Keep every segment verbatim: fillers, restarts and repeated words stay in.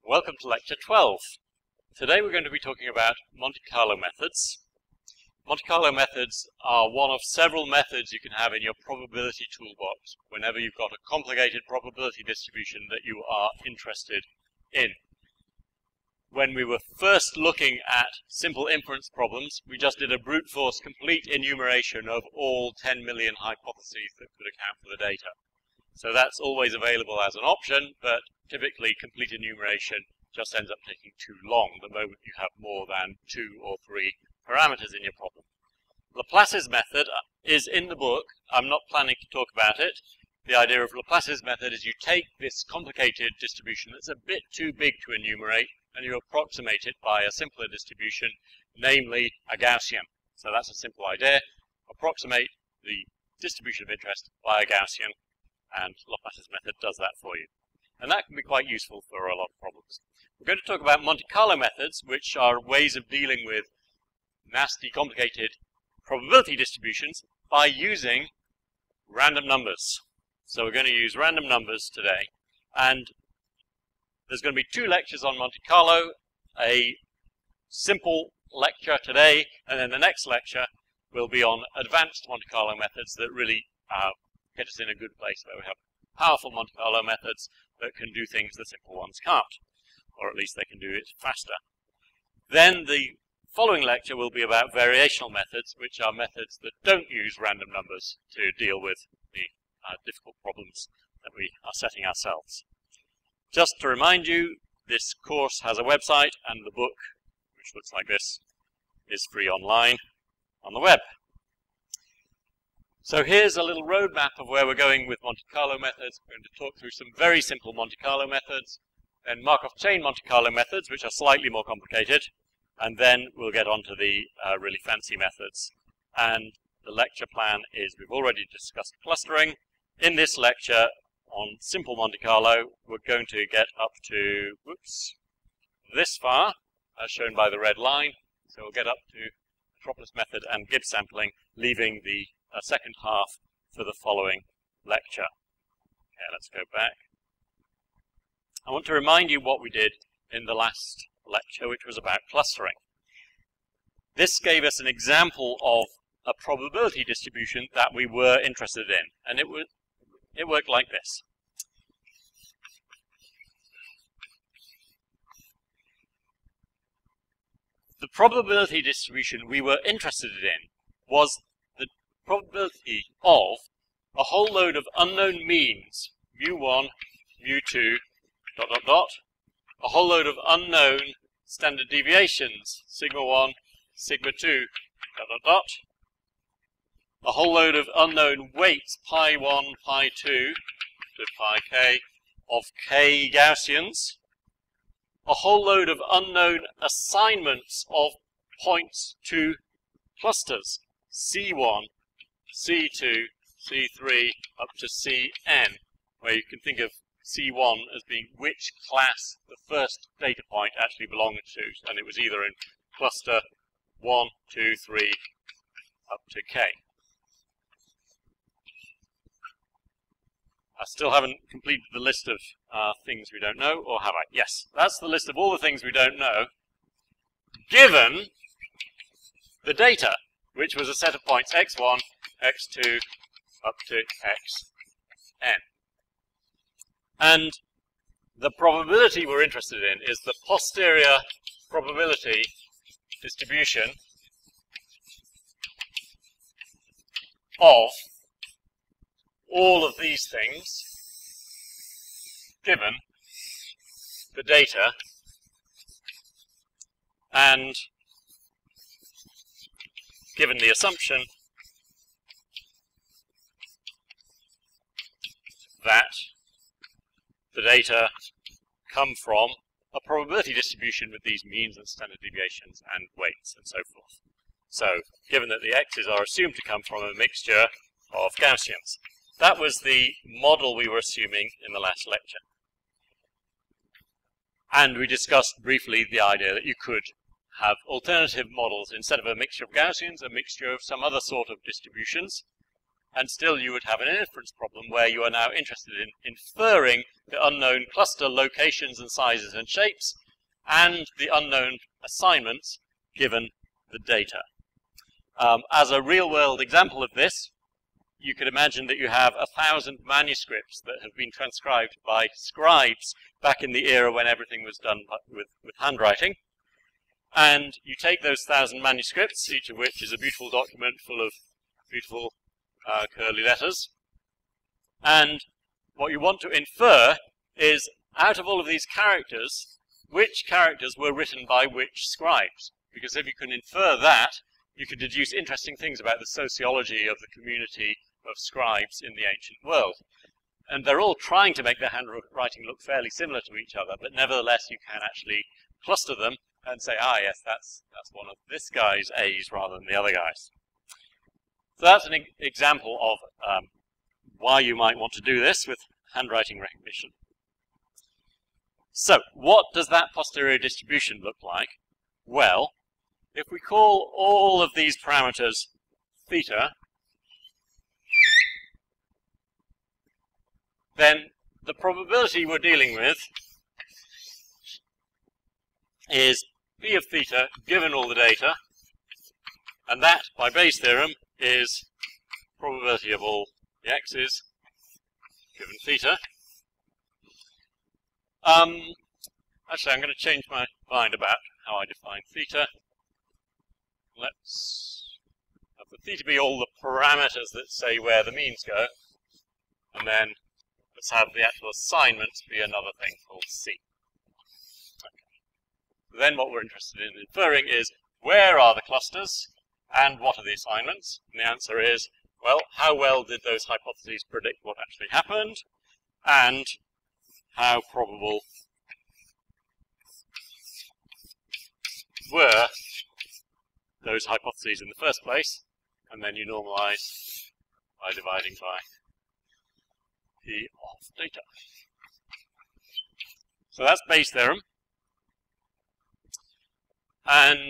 Welcome to Lecture twelve. Today we're going to be talking about Monte Carlo methods. Monte Carlo methods are one of several methods you can have in your probability toolbox whenever you've got a complicated probability distribution that you are interested in. When we were first looking at simple inference problems, we just did a brute force complete enumeration of all ten million hypotheses that could account for the data. So that's always available as an option, but typically complete enumeration just ends up taking too long the moment you have more than two or three parameters in your problem. Laplace's method is in the book. I'm not planning to talk about it. The idea of Laplace's method is you take this complicated distribution that's a bit too big to enumerate and you approximate it by a simpler distribution, namely a Gaussian. So that's a simple idea. Approximate the distribution of interest by a Gaussian, and Laplace's method does that for you. And that can be quite useful for a lot of problems. We're going to talk about Monte Carlo methods, which are ways of dealing with nasty, complicated probability distributions by using random numbers. So we're going to use random numbers today. And there's going to be two lectures on Monte Carlo, a simple lecture today, and then the next lecture will be on advanced Monte Carlo methods that really uh, get us in a good place where we have powerful Monte Carlo methods that can do things the simple ones can't, or at least they can do it faster. Then the following lecture will be about variational methods, which are methods that don't use random numbers to deal with the uh, difficult problems that we are setting ourselves. Just to remind you, this course has a website, and the book, which looks like this, is free online on the web. So here's a little roadmap of where we're going with Monte Carlo methods. We're going to talk through some very simple Monte Carlo methods, then Markov chain Monte Carlo methods, which are slightly more complicated, and then we'll get on to the uh, really fancy methods. And the lecture plan is, we've already discussed clustering. In this lecture on simple Monte Carlo, we're going to get up to, whoops, this far, as shown by the red line. So we'll get up to Metropolis method and Gibbs sampling, leaving the a second half for the following lecture. Okay, let's go back. I want to remind you what we did in the last lecture, which was about clustering. This gave us an example of a probability distribution that we were interested in, and it, was, it worked like this. The probability distribution we were interested in was probability of a whole load of unknown means, mu one, mu two, dot, dot, dot, a whole load of unknown standard deviations, sigma one, sigma two, dot, dot, dot, a whole load of unknown weights, pi one, pi two, to pi k, of k Gaussians, a whole load of unknown assignments of points to clusters, C one, C two, C three, up to C n, where you can think of C one as being which class the first data point actually belonged to, and it was either in cluster one, two, three, up to k. I still haven't completed the list of uh, things we don't know, or have I? Yes, that's the list of all the things we don't know, given the data, which was a set of points x one, x two, up to xn. And the probability we're interested in is the posterior probability distribution of all of these things given the data and given the assumption that the data come from a probability distribution with these means and standard deviations and weights and so forth. So, given that the x's are assumed to come from a mixture of Gaussians. That was the model we were assuming in the last lecture. And we discussed briefly the idea that you could have alternative models instead of a mixture of Gaussians, a mixture of some other sort of distributions. and still you would have an inference problem where you are now interested in inferring the unknown cluster locations and sizes and shapes and the unknown assignments given the data. Um, as a real-world example of this, you could imagine that you have a thousand manuscripts that have been transcribed by scribes back in the era when everything was done with, with handwriting. And you take those thousand manuscripts, each of which is a beautiful document full of beautiful uh, curly letters. And what you want to infer is, out of all of these characters, which characters were written by which scribes. Because if you can infer that, you can deduce interesting things about the sociology of the community of scribes in the ancient world. And they're all trying to make their handwriting look fairly similar to each other, but nevertheless you can actually cluster them and say, ah yes, that's, that's one of this guy's A's rather than the other guy's. So that's an e example of um, why you might want to do this with handwriting recognition. So, what does that posterior distribution look like? Well, if we call all of these parameters theta, then the probability we're dealing with is P of theta given all the data, and that, by Bayes' theorem, is probability of all the x's given theta. Um, actually, I'm going to change my mind about how I define theta. Let's have the theta be all the parameters that say where the means go, and then let's have the actual assignments be another thing called C. Okay. Then what we're interested in inferring is, where are the clusters and what are the assignments? And the answer is, well, how well did those hypotheses predict what actually happened, and how probable were those hypotheses in the first place, and then you normalize by dividing by P of data. So that's Bayes' theorem. And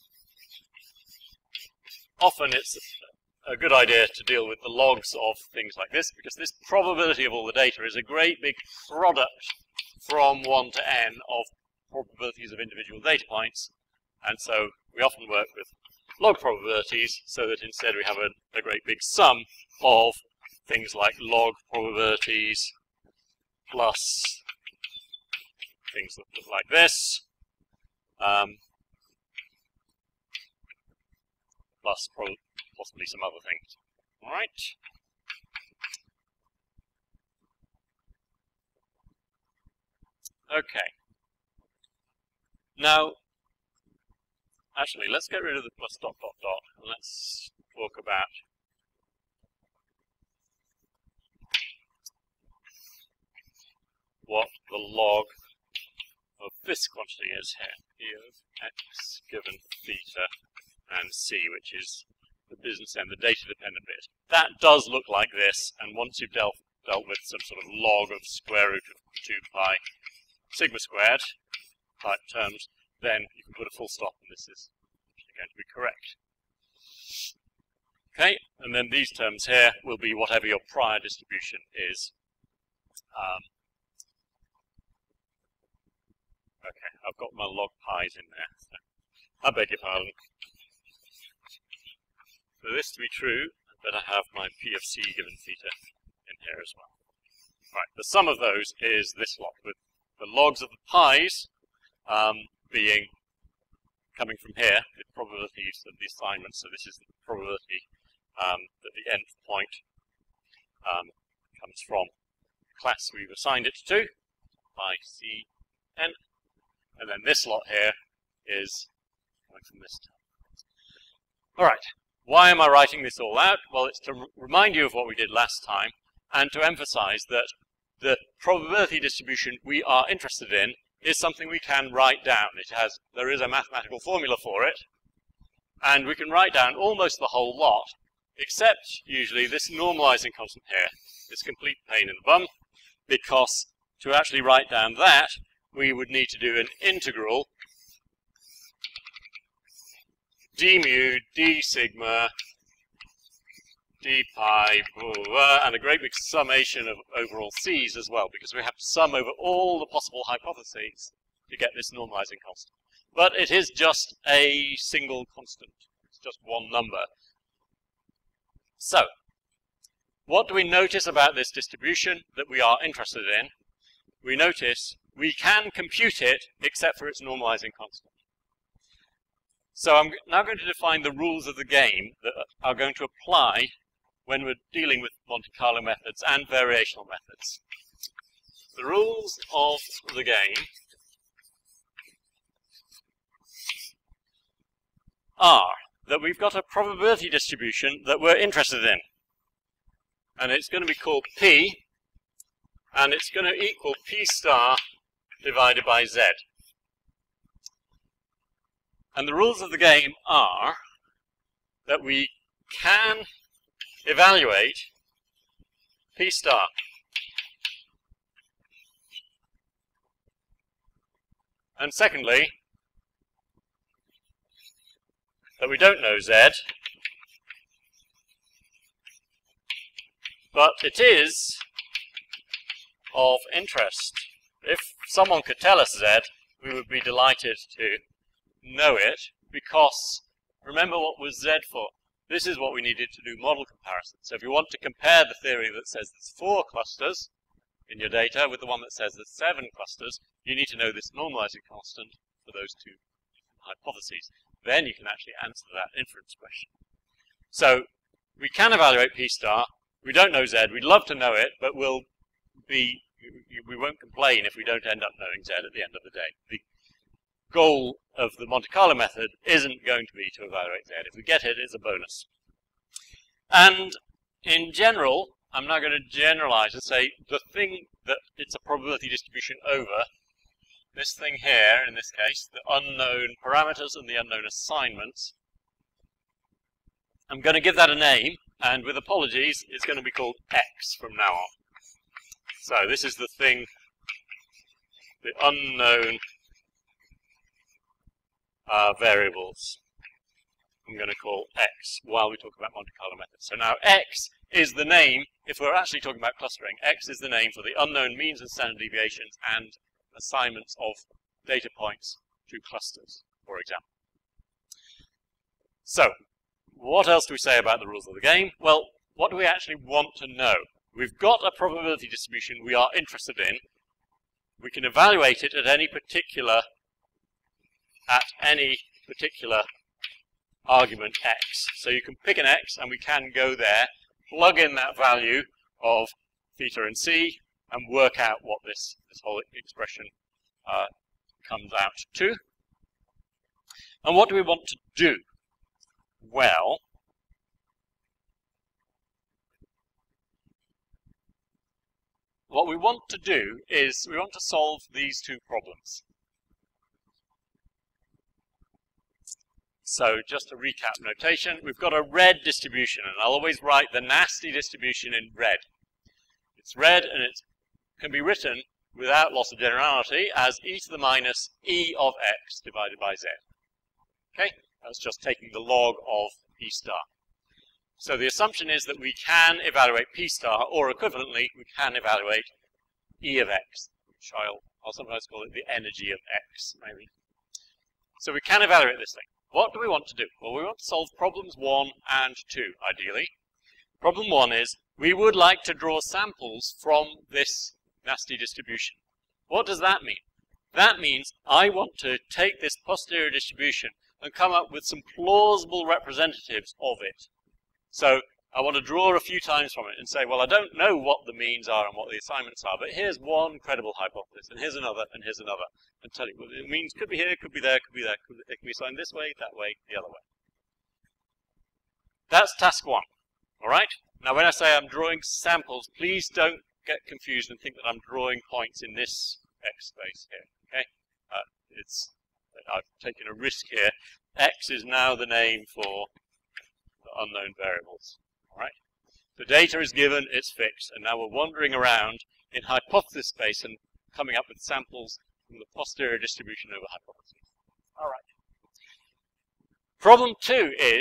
often it's a good idea to deal with the logs of things like this, because this probability of all the data is a great big product from one to n of probabilities of individual data points. And so we often work with log probabilities so that instead we have a, a great big sum of things like log probabilities plus things that look like this, um, plus probably possibly some other things. All right. Okay. Now, actually, let's get rid of the plus dot dot dot and let's talk about what the log of this quantity is here. P of x given theta and c, which is the business end, the data-dependent bit. That does look like this, and once you've dealt, dealt with some sort of log of square root of two pi sigma squared type terms, then you can put a full stop, and this is actually going to be correct. Okay, and then these terms here will be whatever your prior distribution is. Um, okay, I've got my log pi's in there, so I beg your pardon. For this to be true, I better have my P of c given theta in here as well. Right, the sum of those is this lot, with the logs of the pi's um, being coming from here, the probabilities of the assignment. So this is the probability um, that the nth point um, comes from the class we've assigned it to, pi c n, and then this lot here is coming from this term. All right. Why am I writing this all out? Well, it's to remind you of what we did last time, and to emphasize that the probability distribution we are interested in is something we can write down. It has, there is a mathematical formula for it, and we can write down almost the whole lot, except usually this normalizing constant here is complete pain in the bum, because to actually write down that, we would need to do an integral d mu d sigma d pi, and a great big summation of overall c's as well, because we have to sum over all the possible hypotheses to get this normalizing constant. But it is just a single constant. It's just one number. So, what do we notice about this distribution that we are interested in? We notice we can compute it except for its normalizing constant. So I'm now going to define the rules of the game that are going to apply when we're dealing with Monte Carlo methods and variational methods. The rules of the game are that we've got a probability distribution that we're interested in. And it's going to be called P, and it's going to equal P star divided by Z. And the rules of the game are that we can evaluate P star. And secondly, that we don't know Z, but it is of interest. If someone could tell us Z, we would be delighted to know it, because remember what was Z for? This is what we needed to do model comparison. So if you want to compare the theory that says there's four clusters in your data with the one that says there's seven clusters, you need to know this normalizing constant for those two hypotheses. Then you can actually answer that inference question. So we can evaluate P star. We don't know Z. We'd love to know it, but we'll be we won't complain if we don't end up knowing Z at the end of the day. The goal of the Monte Carlo method isn't going to be to evaluate Z. If we get it, it's a bonus. And in general, I'm now going to generalize and say the thing that it's a probability distribution over, this thing here, in this case, the unknown parameters and the unknown assignments, I'm going to give that a name, and with apologies, it's going to be called X from now on. So this is the thing, the unknown uh, variables, I'm going to call X while we talk about Monte Carlo methods. So now X is the name, if we're actually talking about clustering, X is the name for the unknown means and standard deviations and assignments of data points to clusters, for example. So, what else do we say about the rules of the game? Well, what do we actually want to know? We've got a probability distribution we are interested in. We can evaluate it at any particular, at any particular argument X. So you can pick an X and we can go there, plug in that value of theta and C, and work out what this, this whole expression uh, comes out to. And what do we want to do? Well, what we want to do is we want to solve these two problems. So just a recap notation, we've got a red distribution, and I'll always write the nasty distribution in red. It's red, and it can be written without loss of generality as e to the minus e of x divided by z. Okay, that's just taking the log of p star. So the assumption is that we can evaluate p star, or equivalently, we can evaluate e of x, which I'll, I'll sometimes call it the energy of x, maybe. So we can evaluate this thing. What do we want to do? Well, we want to solve problems one and two, ideally. Problem one is, we would like to draw samples from this nasty distribution. What does that mean? That means I want to take this posterior distribution and come up with some plausible representatives of it. So I want to draw a few times from it and say, well, I don't know what the means are and what the assignments are, but here's one credible hypothesis, and here's another, and here's another, and tell you, well, the means could be here, could be there, could be there, could be, it can be assigned this way, that way, the other way. That's task one, all right? Now, when I say I'm drawing samples, please don't get confused and think that I'm drawing points in this X space here, okay? Uh, it's, I've taken a risk here. X is now the name for the unknown variables, all right? The data is given, it's fixed, and now we're wandering around in hypothesis space and coming up with samples from the posterior distribution over hypotheses. All right. Problem two is,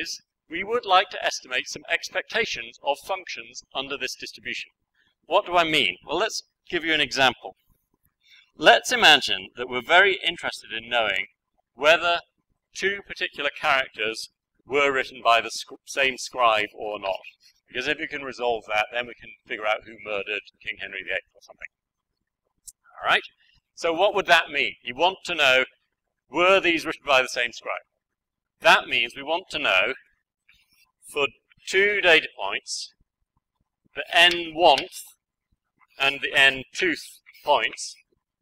we would like to estimate some expectations of functions under this distribution. What do I mean? Well, let's give you an example. Let's imagine that we're very interested in knowing whether two particular characters were written by the sc same scribe or not. Because if you can resolve that, then we can figure out who murdered King Henry the eighth or something. All right? So what would that mean? You want to know, were these written by the same scribe? That means we want to know, for two data points, the n one-th and the n two-th points,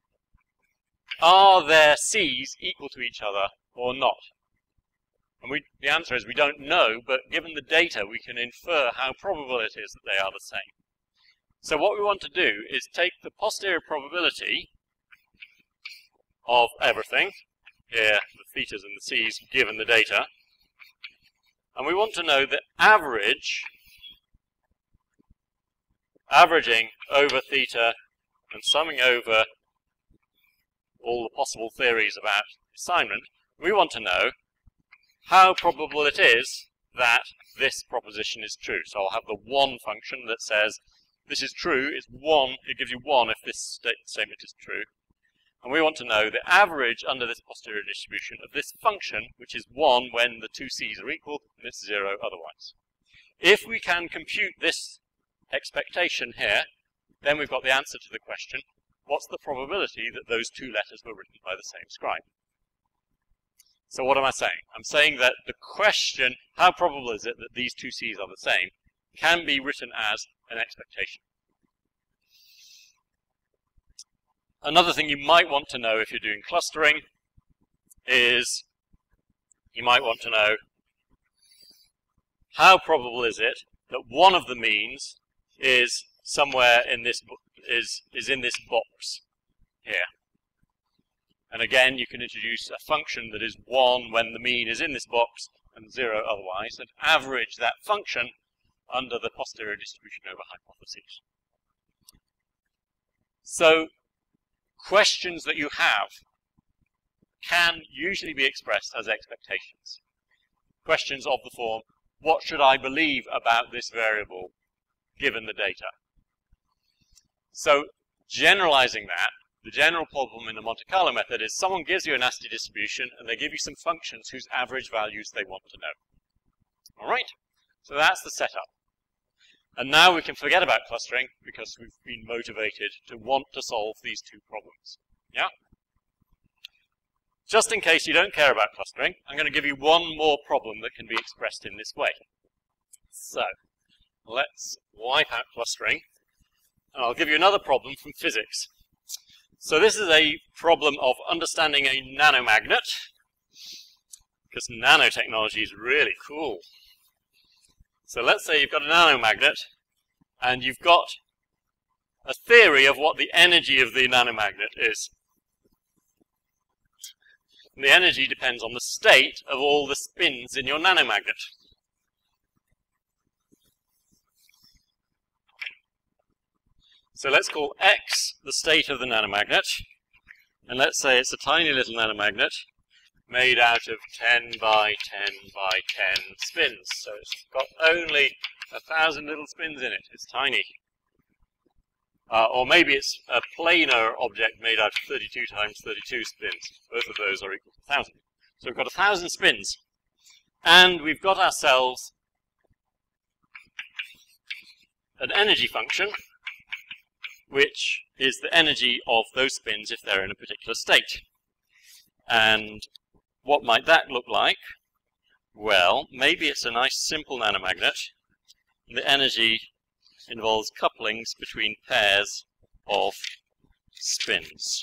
are their C's equal to each other or not? And we, the answer is we don't know, but given the data, we can infer how probable it is that they are the same. So what we want to do is take the posterior probability of everything, here the thetas and the C's given the data, and we want to know the average, averaging over theta and summing over all the possible theories about assignment. We want to know how probable it is that this proposition is true. So I'll have the one function that says this is true, it's one, it gives you one if this state statement is true. And we want to know the average under this posterior distribution of this function, which is one when the two C's are equal, and it's zero otherwise. If we can compute this expectation here, then we've got the answer to the question, what's the probability that those two letters were written by the same scribe? So what am I saying? I'm saying that the question, how probable is it that these two C's are the same, can be written as an expectation. Another thing you might want to know if you're doing clustering is you might want to know how probable is it that one of the means is somewhere in this is is in this box here. And again, you can introduce a function that is one when the mean is in this box and zero otherwise, and average that function under the posterior distribution over hypotheses. So questions that you have can usually be expressed as expectations. Questions of the form, what should I believe about this variable given the data? So generalizing that, the general problem in the Monte Carlo method is someone gives you a nasty distribution and they give you some functions whose average values they want to know. All right, so that's the setup. And now we can forget about clustering because we've been motivated to want to solve these two problems. Yeah? Just in case you don't care about clustering, I'm going to give you one more problem that can be expressed in this way. So, let's wipe out clustering, and I'll give you another problem from physics. So this is a problem of understanding a nanomagnet, because nanotechnology is really cool. So let's say you've got a nanomagnet, and you've got a theory of what the energy of the nanomagnet is. And the energy depends on the state of all the spins in your nanomagnet. So let's call X the state of the nanomagnet, and let's say it's a tiny little nanomagnet made out of ten by ten by ten spins. So it's got only a thousand little spins in it. It's tiny. Uh, or maybe it's a planar object made out of thirty-two times thirty-two spins. Both of those are equal to one thousand. So we've got a thousand spins. And we've got ourselves an energy function, which is the energy of those spins if they're in a particular state. And what might that look like? Well, maybe it's a nice simple nanomagnet. The energy involves couplings between pairs of spins.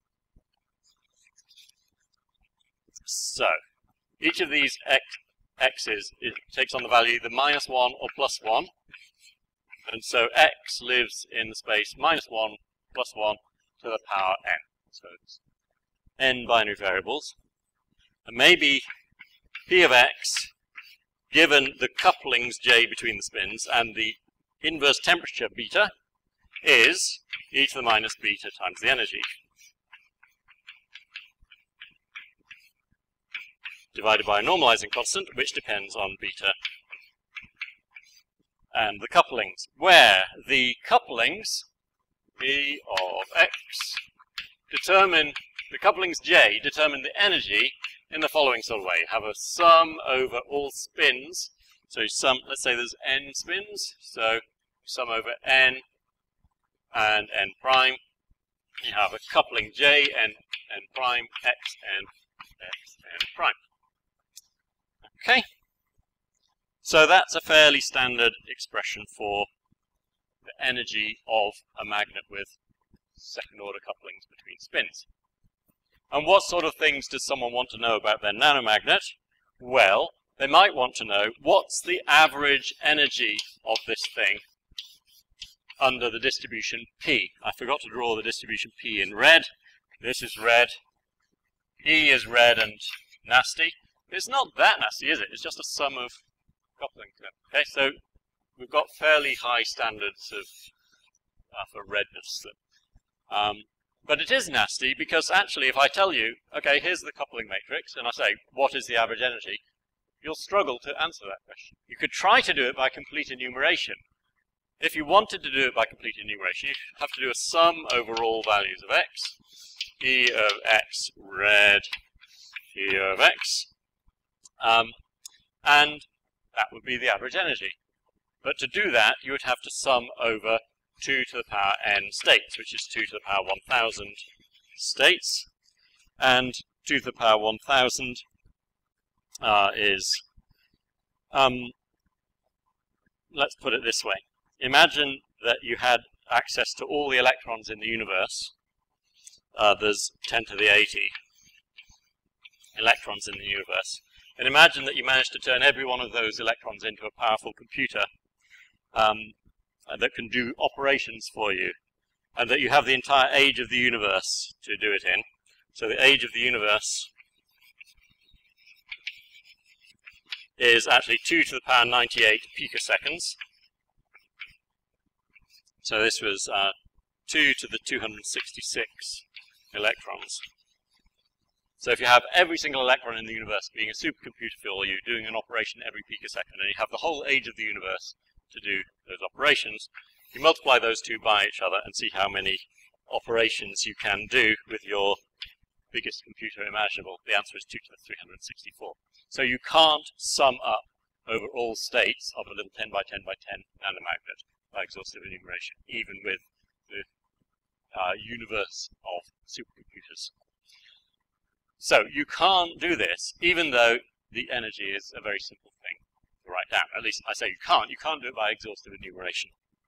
So, each of these x, x's it takes on the value either minus one or plus one. And so x lives in the space minus one plus one to the power n. So it's n binary variables. And maybe p of x, given the couplings j between the spins and the inverse temperature beta, is e to the minus beta times the energy. divided by a normalizing constant, which depends on beta and the couplings, where the couplings, E of x, determine, the couplings J determine the energy in the following sort of way. You have a sum over all spins, so sum, let's say there's n spins, so sum over n and n prime. You have a coupling J, n, n prime, x, n, x, n prime. Okay, so that's a fairly standard expression for the energy of a magnet with second order couplings between spins. And what sort of things does someone want to know about their nanomagnet? Well, they might want to know what's the average energy of this thing under the distribution P. I forgot to draw the distribution P in red. This is red. E is red and nasty. It's not that nasty, is it? It's just a sum of couplings. Okay, so we've got fairly high standards of uh, for redness. Um, but it is nasty because actually if I tell you, okay, here's the coupling matrix, and I say, what is the average energy? You'll struggle to answer that question. You could try to do it by complete enumeration. If you wanted to do it by complete enumeration, you have to do a sum over all values of x. E of x red, E of x. Um, and that would be the average energy. But to do that, you would have to sum over two to the power n states, which is two to the power one thousand states. And two to the power one thousand uh, is, um, let's put it this way. Imagine that you had access to all the electrons in the universe. Uh, there's ten to the eighty electrons in the universe. And imagine that you managed to turn every one of those electrons into a powerful computer um, that can do operations for you, and that you have the entire age of the universe to do it in. So the age of the universe is actually two to the power ninety-eight picoseconds. So this was uh, two to the two hundred sixty-six electrons. So if you have every single electron in the universe being a supercomputer for you, doing an operation every picosecond, and you have the whole age of the universe to do those operations, you multiply those two by each other and see how many operations you can do with your biggest computer imaginable. The answer is two to the three hundred sixty-four. So you can't sum up over all states of a little ten by ten by ten nanomagnet by exhaustive enumeration, even with the uh, universe of supercomputers. So you can't do this, even though the energy is a very simple thing to write down. At least I say you can't. You can't do it by exhaustive enumeration.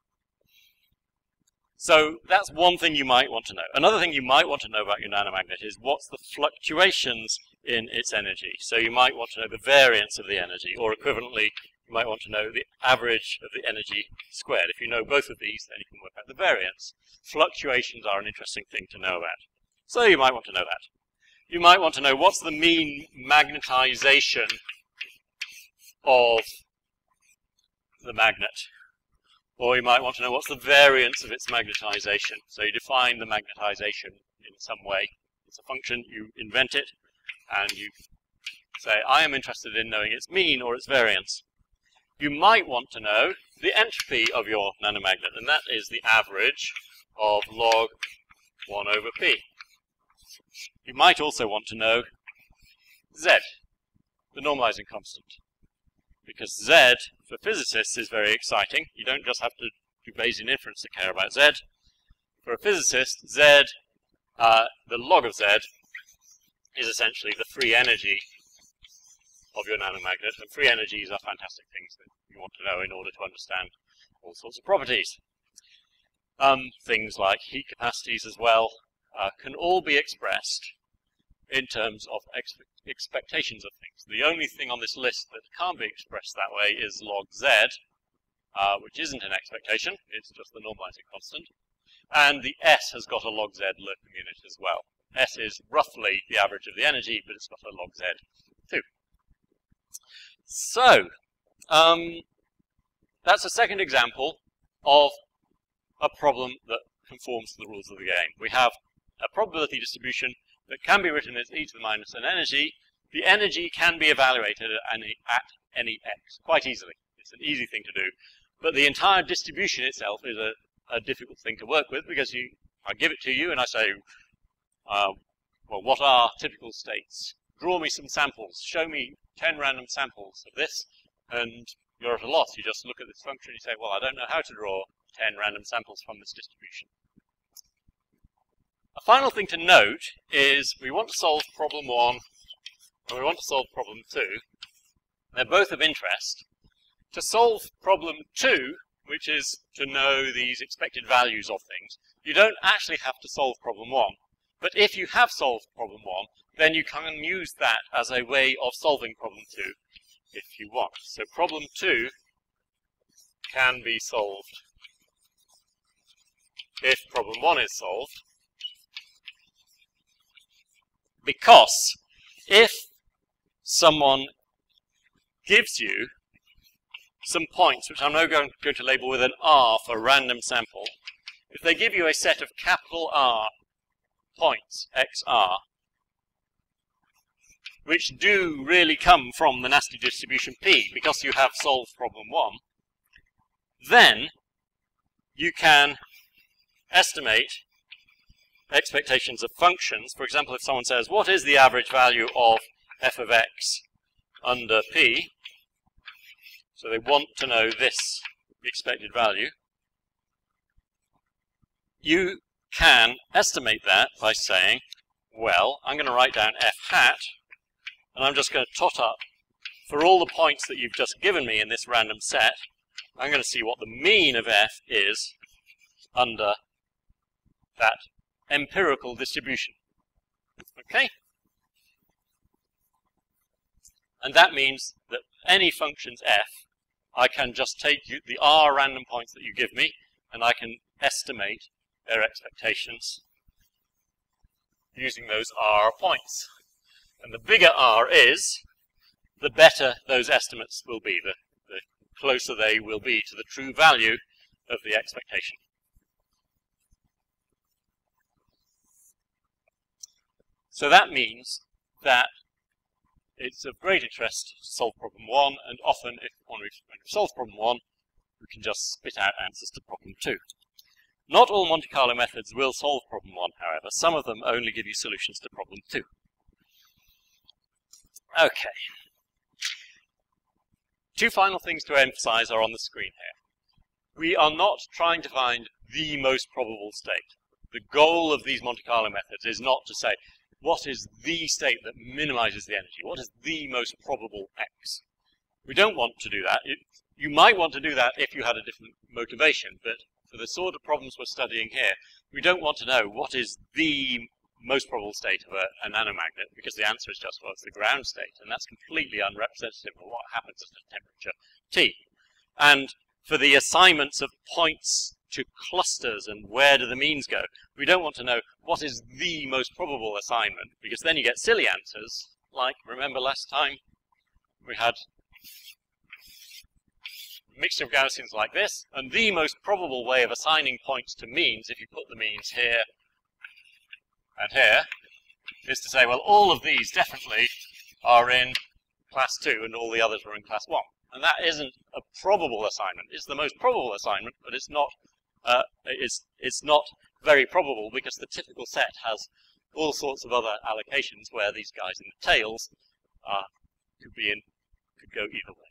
So that's one thing you might want to know. Another thing you might want to know about your nanomagnet is what's the fluctuations in its energy. So you might want to know the variance of the energy, or equivalently, you might want to know the average of the energy squared. If you know both of these, then you can work out the variance. Fluctuations are an interesting thing to know about. So you might want to know that. You might want to know what's the mean magnetization of the magnet. Or you might want to know what's the variance of its magnetization. So you define the magnetization in some way. It's a function, you invent it, and you say, I am interested in knowing its mean or its variance. You might want to know the entropy of your nanomagnet, and that is the average of log one over p. You might also want to know Z, the normalizing constant. Because Z, for physicists, is very exciting. You don't just have to do Bayesian inference to care about Z. For a physicist, Z, uh, the log of Z, is essentially the free energy of your nanomagnet. And free energies are fantastic things that you want to know in order to understand all sorts of properties. Um, things like heat capacities as well uh, can all be expressed in terms of expe expectations of things. The only thing on this list that can't be expressed that way is log Z, uh, which isn't an expectation, it's just the normalizing constant. And the S has got a log Z lurking in it as well. S is roughly the average of the energy, but it's got a log Z too. So, um, that's a second example of a problem that conforms to the rules of the game. We have a probability distribution that can be written as e to the minus n energy. the energy can be evaluated at any, at any x quite easily. It's an easy thing to do. But the entire distribution itself is a, a difficult thing to work with, because you, I give it to you and I say, uh, well, what are typical states? Draw me some samples. Show me ten random samples of this, and you're at a loss. You just look at this function and you say, well, I don't know how to draw ten random samples from this distribution. A final thing to note is we want to solve problem one and we want to solve problem two. They're both of interest. To solve problem two, which is to know these expected values of things, you don't actually have to solve problem one. But if you have solved problem one, then you can use that as a way of solving problem two if you want. So problem two can be solved if problem one is solved, because if someone gives you some points, which I'm now going, going to label with an R for random sample, if they give you a set of capital R points, X R, which do really come from the nasty distribution P, because you have solved problem one, then you can estimate expectations of functions. For example, if someone says, what is the average value of f of x under P? So they want to know this expected value. You can estimate that by saying, well, I'm going to write down f hat, and I'm just going to tot up for all the points that you've just given me in this random set. I'm going to see what the mean of f is under that empirical distribution. Okay? And that means that any functions f, I can just take you, the R random points that you give me, and I can estimate their expectations using those R points. And the bigger R is, the better those estimates will be, the, the closer they will be to the true value of the expectation. So that means that it's of great interest to solve problem one, and often if when we solve problem one, we can just spit out answers to problem two. Not all Monte Carlo methods will solve problem one, however. Some of them only give you solutions to problem two. Okay. Two final things to emphasize are on the screen here. We are not trying to find the most probable state. The goal of these Monte Carlo methods is not to say, what is the state that minimizes the energy? What is the most probable X? We don't want to do that. It, you might want to do that if you had a different motivation, but for the sort of problems we're studying here, we don't want to know what is the most probable state of a, a nanomagnet, because the answer is just, well, it's the ground state, and that's completely unrepresentative of what happens at a temperature T. And for the assignments of points to clusters and where do the means go, we don't want to know what is the most probable assignment, because then you get silly answers, like, remember last time we had a mixture of Gaussians like this, and the most probable way of assigning points to means, if you put the means here and here, is to say, well, all of these definitely are in class two and all the others are in class one. And that isn't a probable assignment. It's the most probable assignment, but it's not uh, it's, it's not very probable, because the typical set has all sorts of other allocations where these guys in the tails uh, could be in, could go either way.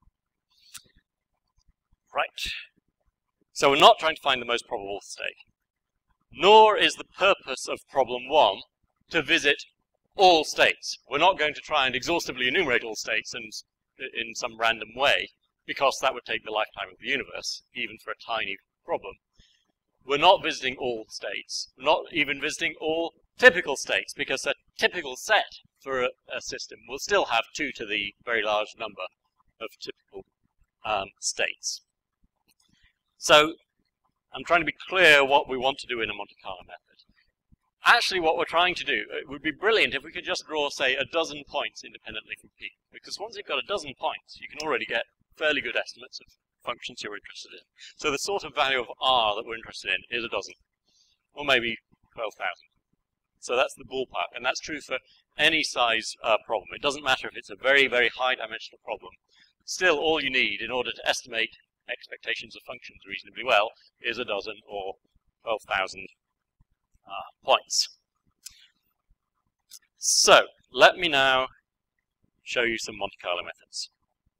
Right. So we're not trying to find the most probable state. Nor is the purpose of problem one to visit all states. We're not going to try and exhaustively enumerate all states and in some random way, because that would take the lifetime of the universe, even for a tiny problem. We're not visiting all states. We're not even visiting all typical states, because a typical set for a, a system will still have two to the very large number of typical um, states. So I'm trying to be clear what we want to do in a Monte Carlo method. Actually, what we're trying to do, it would be brilliant if we could just draw, say, a dozen points independently from P. Because once you've got a dozen points, you can already get fairly good estimates of functions you're interested in. So the sort of value of R that we're interested in is a dozen, or maybe twelve thousand. So that's the ballpark, and that's true for any size uh, problem. It doesn't matter if it's a very, very high dimensional problem. Still, all you need in order to estimate expectations of functions reasonably well is a dozen or twelve thousand uh, points. So, let me now show you some Monte Carlo methods.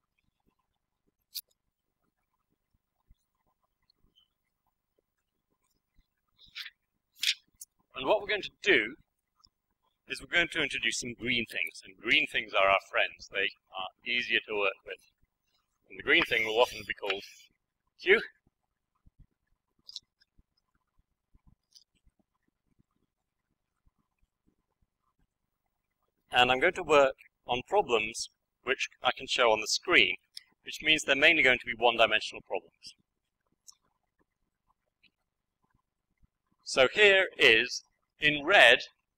And what we're going to do is we're going to introduce some green things. And green things are our friends. They are easier to work with. And the green thing will often be called Q. And I'm going to work on problems which I can show on the screen, which means they're mainly going to be one-dimensional problems. So here is, in red,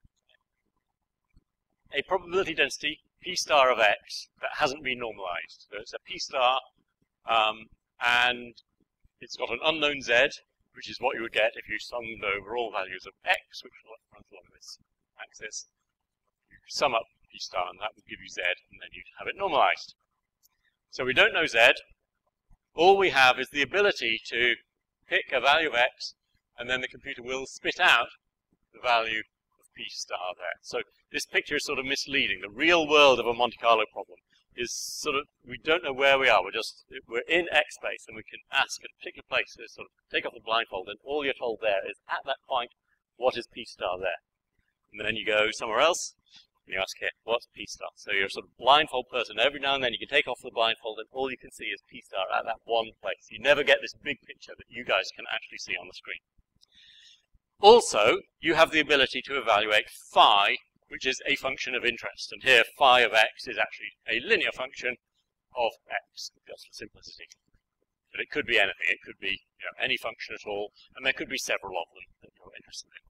a probability density p star of x that hasn't been normalized. So it's a p star, um, and it's got an unknown z, which is what you would get if you summed over all values of x, which runs along this axis. You sum up p star, and that would give you z, and then you'd have it normalized. So we don't know z. All we have is the ability to pick a value of x, and then the computer will spit out the value of p star there. So this picture is sort of misleading. The real world of a Monte Carlo problem is sort of, we don't know where we are. We're just, we're in X space, and we can ask at a particular place to sort of take off the blindfold, and all you're told there is, at that point, what is p star there? And then you go somewhere else, and you ask here, what's p star? So you're a sort of blindfold person. Every now and then you can take off the blindfold, and all you can see is p star at that one place. You never get this big picture that you guys can actually see on the screen. Also, you have the ability to evaluate phi, which is a function of interest. And here, phi of x is actually a linear function of x, just for simplicity. But it could be anything. It could be, you know, any function at all, and there could be several of them that you're interested in.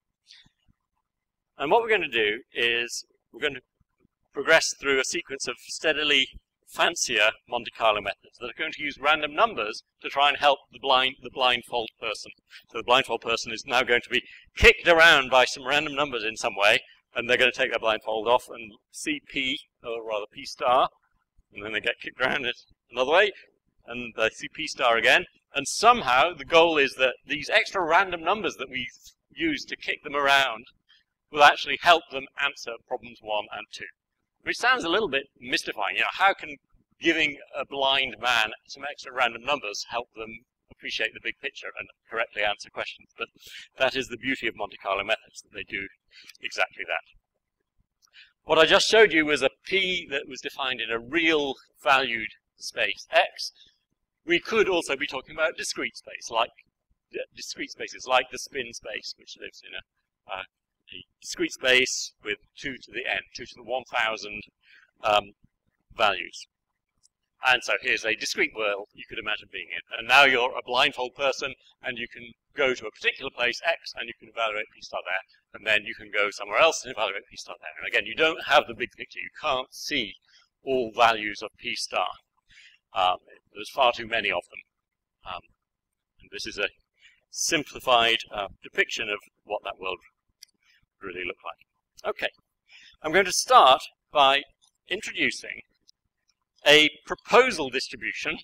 And what we're going to do is we're going to progress through a sequence of steadily fancier Monte Carlo methods that are going to use random numbers to try and help the blind the blindfold person. So the blindfold person is now going to be kicked around by some random numbers in some way, and they're going to take their blindfold off and see p, or rather p star, and then they get kicked around it another way, and they see p star again, and somehow the goal is that these extra random numbers that we use to kick them around will actually help them answer problems one and two. Which sounds a little bit mystifying. You know, how can giving a blind man some extra random numbers help them appreciate the big picture and correctly answer questions? But that is the beauty of Monte Carlo methods, that they do exactly that. What I just showed you was a p that was defined in a real valued space, x. We could also be talking about discrete space, like discrete spaces, like the spin space, which lives in a uh, a discrete space with two to the n, two to the one thousand um, values. And so here's a discrete world you could imagine being in. And now you're a blindfold person, and you can go to a particular place, x, and you can evaluate p star there. And then you can go somewhere else and evaluate p star there. And again, you don't have the big picture. You can't see all values of p star. Um, there's far too many of them. Um, and this is a simplified uh, depiction of what that world really look like. Okay, I'm going to start by introducing a proposal distribution,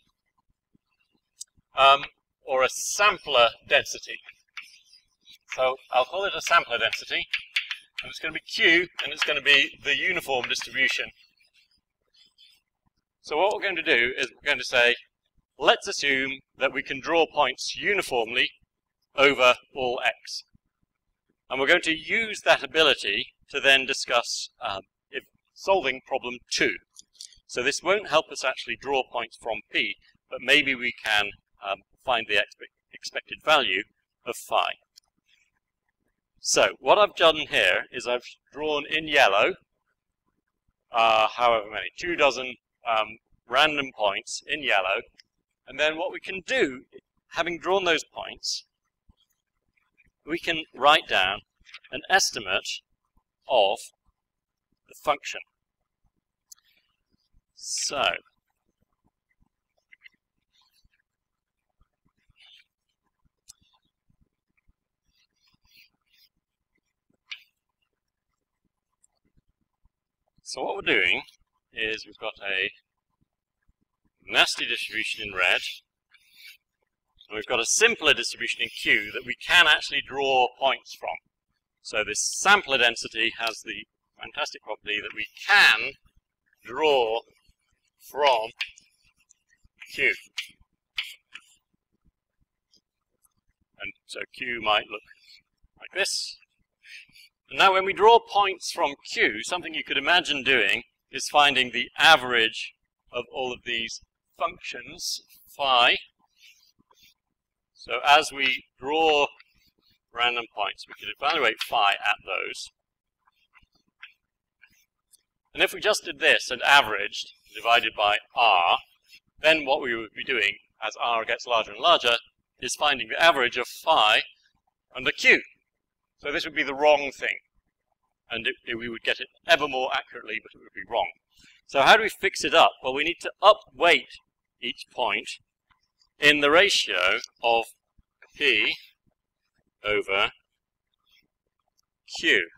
um, or a sampler density. So I'll call it a sampler density, and it's going to be Q, and it's going to be the uniform distribution. So what we're going to do is we're going to say, let's assume that we can draw points uniformly over all x. And we're going to use that ability to then discuss um, if solving problem two. So this won't help us actually draw points from P, but maybe we can um, find the expect expected value of phi. So what I've done here is I've drawn in yellow, uh, however many, two dozen um, random points in yellow. And then what we can do, having drawn those points, we can write down an estimate of the function. So, So what we're doing is we've got a nasty distribution in red, and we've got a simpler distribution in Q that we can actually draw points from. So this sampler density has the fantastic property that we can draw from Q. And so Q might look like this. And now when we draw points from Q, something you could imagine doing is finding the average of all of these functions, phi. So as we draw random points, we could evaluate phi at those. And if we just did this and averaged, divided by r, then what we would be doing, as r gets larger and larger, is finding the average of phi under Q. So this would be the wrong thing. And it, it, we would get it ever more accurately, but it would be wrong. So how do we fix it up? Well, we need to upweight each point in the ratio of P over Q.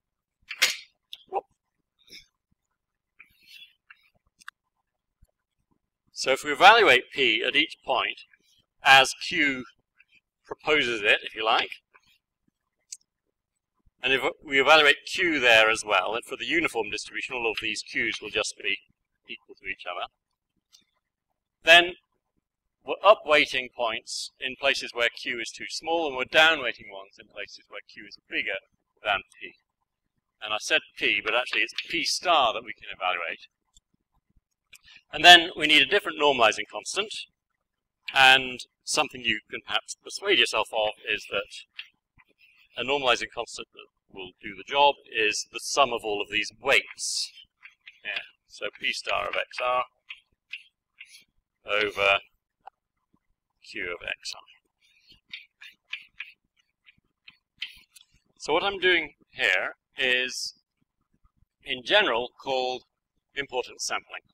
So if we evaluate P at each point as Q proposes it, if you like, and if we evaluate Q there as well, and for the uniform distribution, all of these Q's will just be equal to each other, then we're upweighting points in places where Q is too small, and we're downweighting ones in places where Q is bigger than P. And I said P, but actually it's P star that we can evaluate. And then we need a different normalizing constant, and something you can perhaps persuade yourself of is that a normalizing constant that will do the job is the sum of all of these weights. Yeah. So P star of xr over Q of xr. So what I'm doing here is, in general, called importance sampling.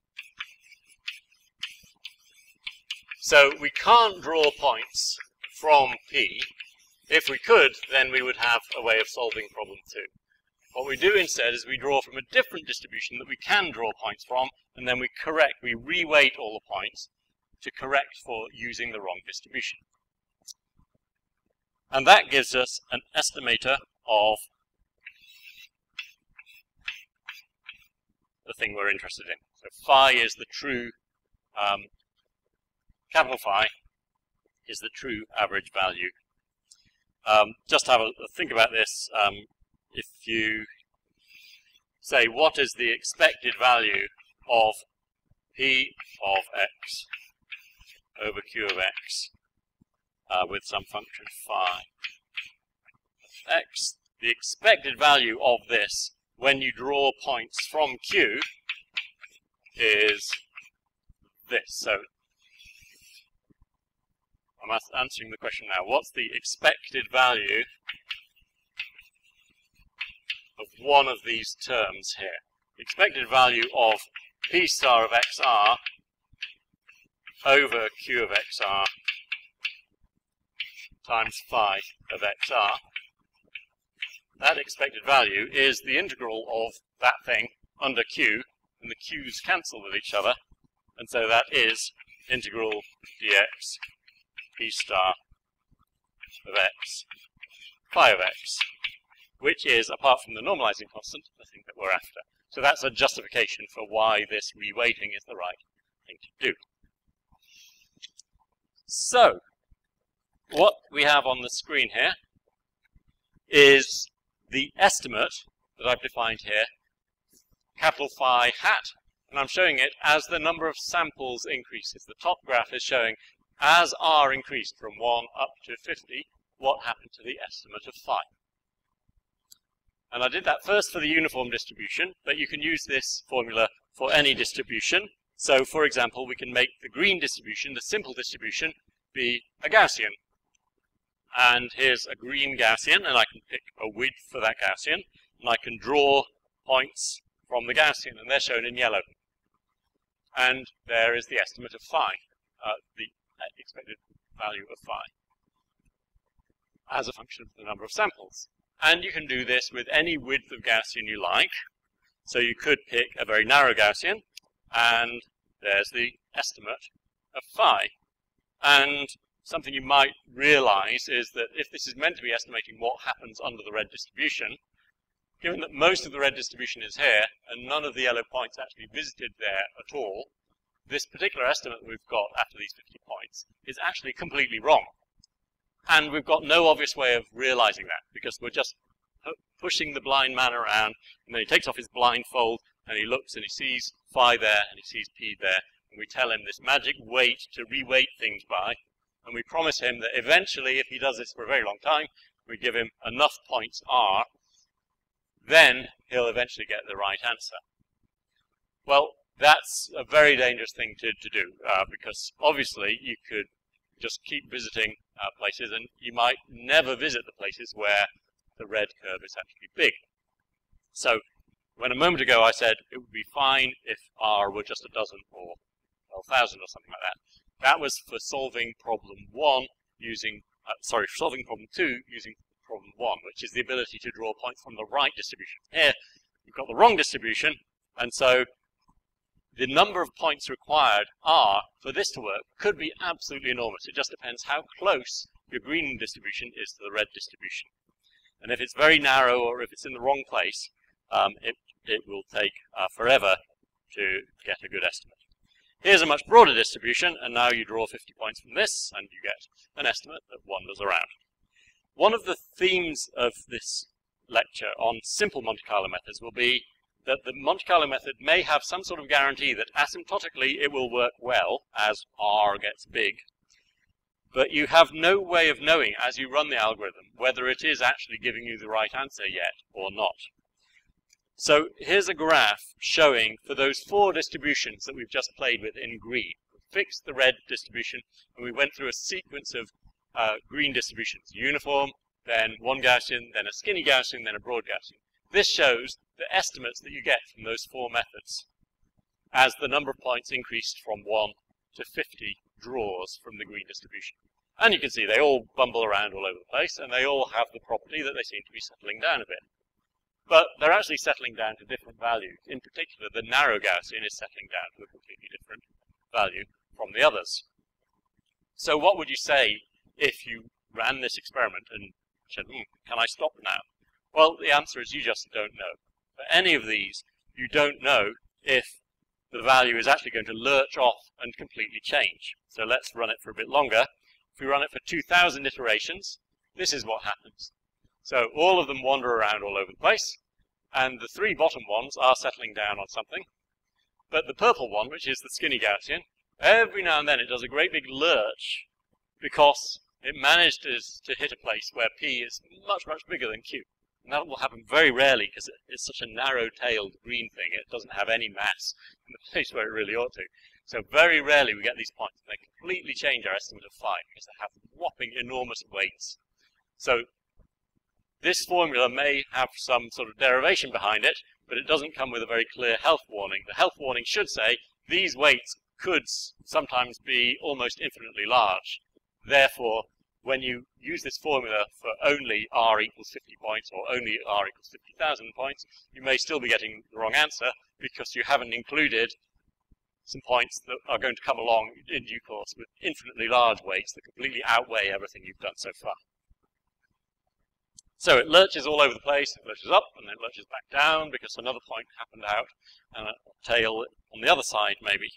So we can't draw points from P. If we could, then we would have a way of solving problem two. What we do instead is we draw from a different distribution that we can draw points from, and then we correct, we reweight all the points to correct for using the wrong distribution. And that gives us an estimator of the thing we're interested in. So phi is the true, um, capital phi is the true average value. Um, just have a, a think about this. Um, if you say, what is the expected value of P of x over Q of x uh, with some function phi of x, the expected value of this when you draw points from Q is this. So I'm answering the question now. What's the expected value of one of these terms here? The expected value of P star of xr over Q of xr times phi of xr. That expected value is the integral of that thing under Q, and the Q's cancel with each other, and so that is integral dx P star of x phi of x, which is, apart from the normalizing constant, the thing that we're after. So that's a justification for why this reweighting is the right thing to do. So, what we have on the screen here is the estimate that I've defined here, capital phi hat, and I'm showing it as the number of samples increases. The top graph is showing as r increased from one up to fifty, what happened to the estimate of phi. And I did that first for the uniform distribution, but you can use this formula for any distribution. So, for example, we can make the green distribution, the simple distribution, be a Gaussian. And here's a green Gaussian, and I can pick a width for that Gaussian, and I can draw points from the Gaussian, and they're shown in yellow. And there is the estimate of phi, uh, the expected value of phi, as a function of the number of samples. And you can do this with any width of Gaussian you like. So you could pick a very narrow Gaussian, and there's the estimate of phi. And something you might realize is that if this is meant to be estimating what happens under the red distribution, given that most of the red distribution is here, and none of the yellow points actually visited there at all, this particular estimate we've got after these fifty points is actually completely wrong. And we've got no obvious way of realizing that, because we're just pushing the blind man around, and then he takes off his blindfold, and he looks and he sees phi there, and he sees p there, and we tell him this magic weight to reweight things by, and we promise him that eventually, if he does this for a very long time, we give him enough points r, then he'll eventually get the right answer. Well, that's a very dangerous thing to, to do, uh, because obviously you could just keep visiting uh, places, and you might never visit the places where the red curve is actually big. So when a moment ago I said it would be fine if r were just a dozen or twelve thousand or something like that, that was for solving problem one using, uh, sorry, for solving problem two using problem one, which is the ability to draw points from the right distribution. Here you've got the wrong distribution, and so the number of points required r for this to work could be absolutely enormous. It just depends how close your green distribution is to the red distribution. And if it's very narrow, or if it's in the wrong place, um, it, it will take uh, forever to get a good estimate. Here's a much broader distribution, and now you draw fifty points from this, and you get an estimate that wanders around. One of the themes of this lecture on simple Monte Carlo methods will be that the Monte Carlo method may have some sort of guarantee that asymptotically it will work well as r gets big, but you have no way of knowing as you run the algorithm whether it is actually giving you the right answer yet or not. So here's a graph showing for those four distributions that we've just played with in green. We fixed the red distribution, and we went through a sequence of uh, green distributions: uniform, then one Gaussian, then a skinny Gaussian, then a broad Gaussian. This shows the estimates that you get from those four methods as the number of points increased from one to fifty draws from the green distribution. And you can see they all bumble around all over the place, and they all have the property that they seem to be settling down a bit. But they're actually settling down to different values. In particular, the narrow Gaussian is settling down to a completely different value from the others. So what would you say if you ran this experiment and said, hmm, can I stop now? Well, the answer is you just don't know. For any of these, you don't know if the value is actually going to lurch off and completely change. So let's run it for a bit longer. If we run it for two thousand iterations, this is what happens. So all of them wander around all over the place, and the three bottom ones are settling down on something. But the purple one, which is the skinny Gaussian, every now and then it does a great big lurch because it managed to, to hit a place where P is much, much bigger than Q. And that will happen very rarely because it, it's such a narrow-tailed green thing. It doesn't have any mass in the place where it really ought to. So very rarely we get these points. They completely change our estimate of phi because they have whopping enormous weights. So this formula may have some sort of derivation behind it, but it doesn't come with a very clear health warning. The health warning should say these weights could sometimes be almost infinitely large. Therefore, when you use this formula for only r equals fifty points or only r equals fifty thousand points, you may still be getting the wrong answer because you haven't included some points that are going to come along in due course with infinitely large weights that completely outweigh everything you've done so far. So it lurches all over the place, it lurches up and then it lurches back down because another point happened out, and a tail on the other side maybe.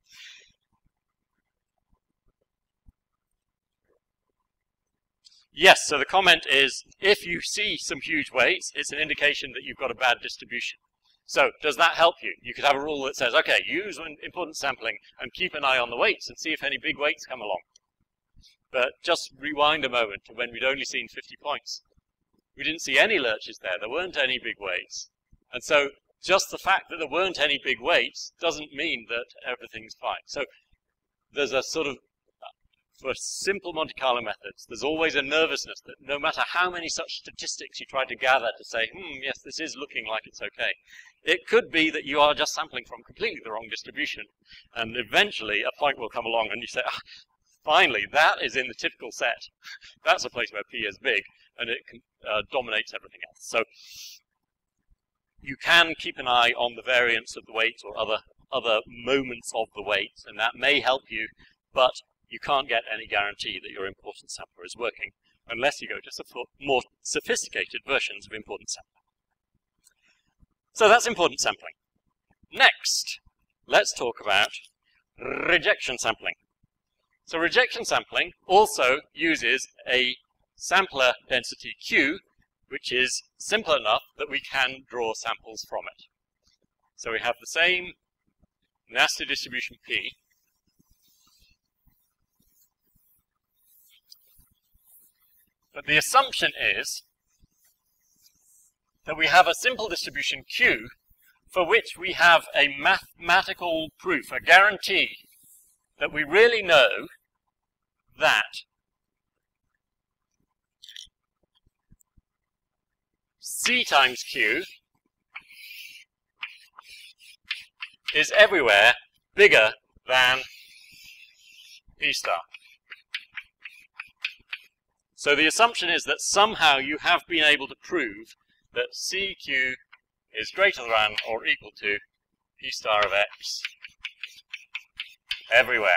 Yes, so the comment is, if you see some huge weights, it's an indication that you've got a bad distribution. So does that help you? You could have a rule that says, okay, use importance sampling and keep an eye on the weights and see if any big weights come along. But just rewind a moment to when we'd only seen fifty points. We didn't see any lurches there. There weren't any big weights. And so just the fact that there weren't any big weights doesn't mean that everything's fine. So there's a sort of, for simple Monte Carlo methods, there's always a nervousness that no matter how many such statistics you try to gather to say, hmm, yes, this is looking like it's okay, it could be that you are just sampling from completely the wrong distribution. And eventually a point will come along and you say, ah, finally, that is in the typical set. That's a place where P is big, and it can, uh, dominates everything else. So you can keep an eye on the variance of the weights or other, other moments of the weights, and that may help you, but you can't get any guarantee that your importance sampler is working unless you go to more sophisticated versions of importance sampling. So that's importance sampling. Next, let's talk about rejection sampling. So rejection sampling also uses a sampler density Q, which is simple enough that we can draw samples from it. So we have the same nasty distribution P, but the assumption is that we have a simple distribution Q for which we have a mathematical proof, a guarantee that we really know that C times Q is everywhere bigger than P star. So the assumption is that somehow you have been able to prove that C Q is greater than or equal to P star of X everywhere.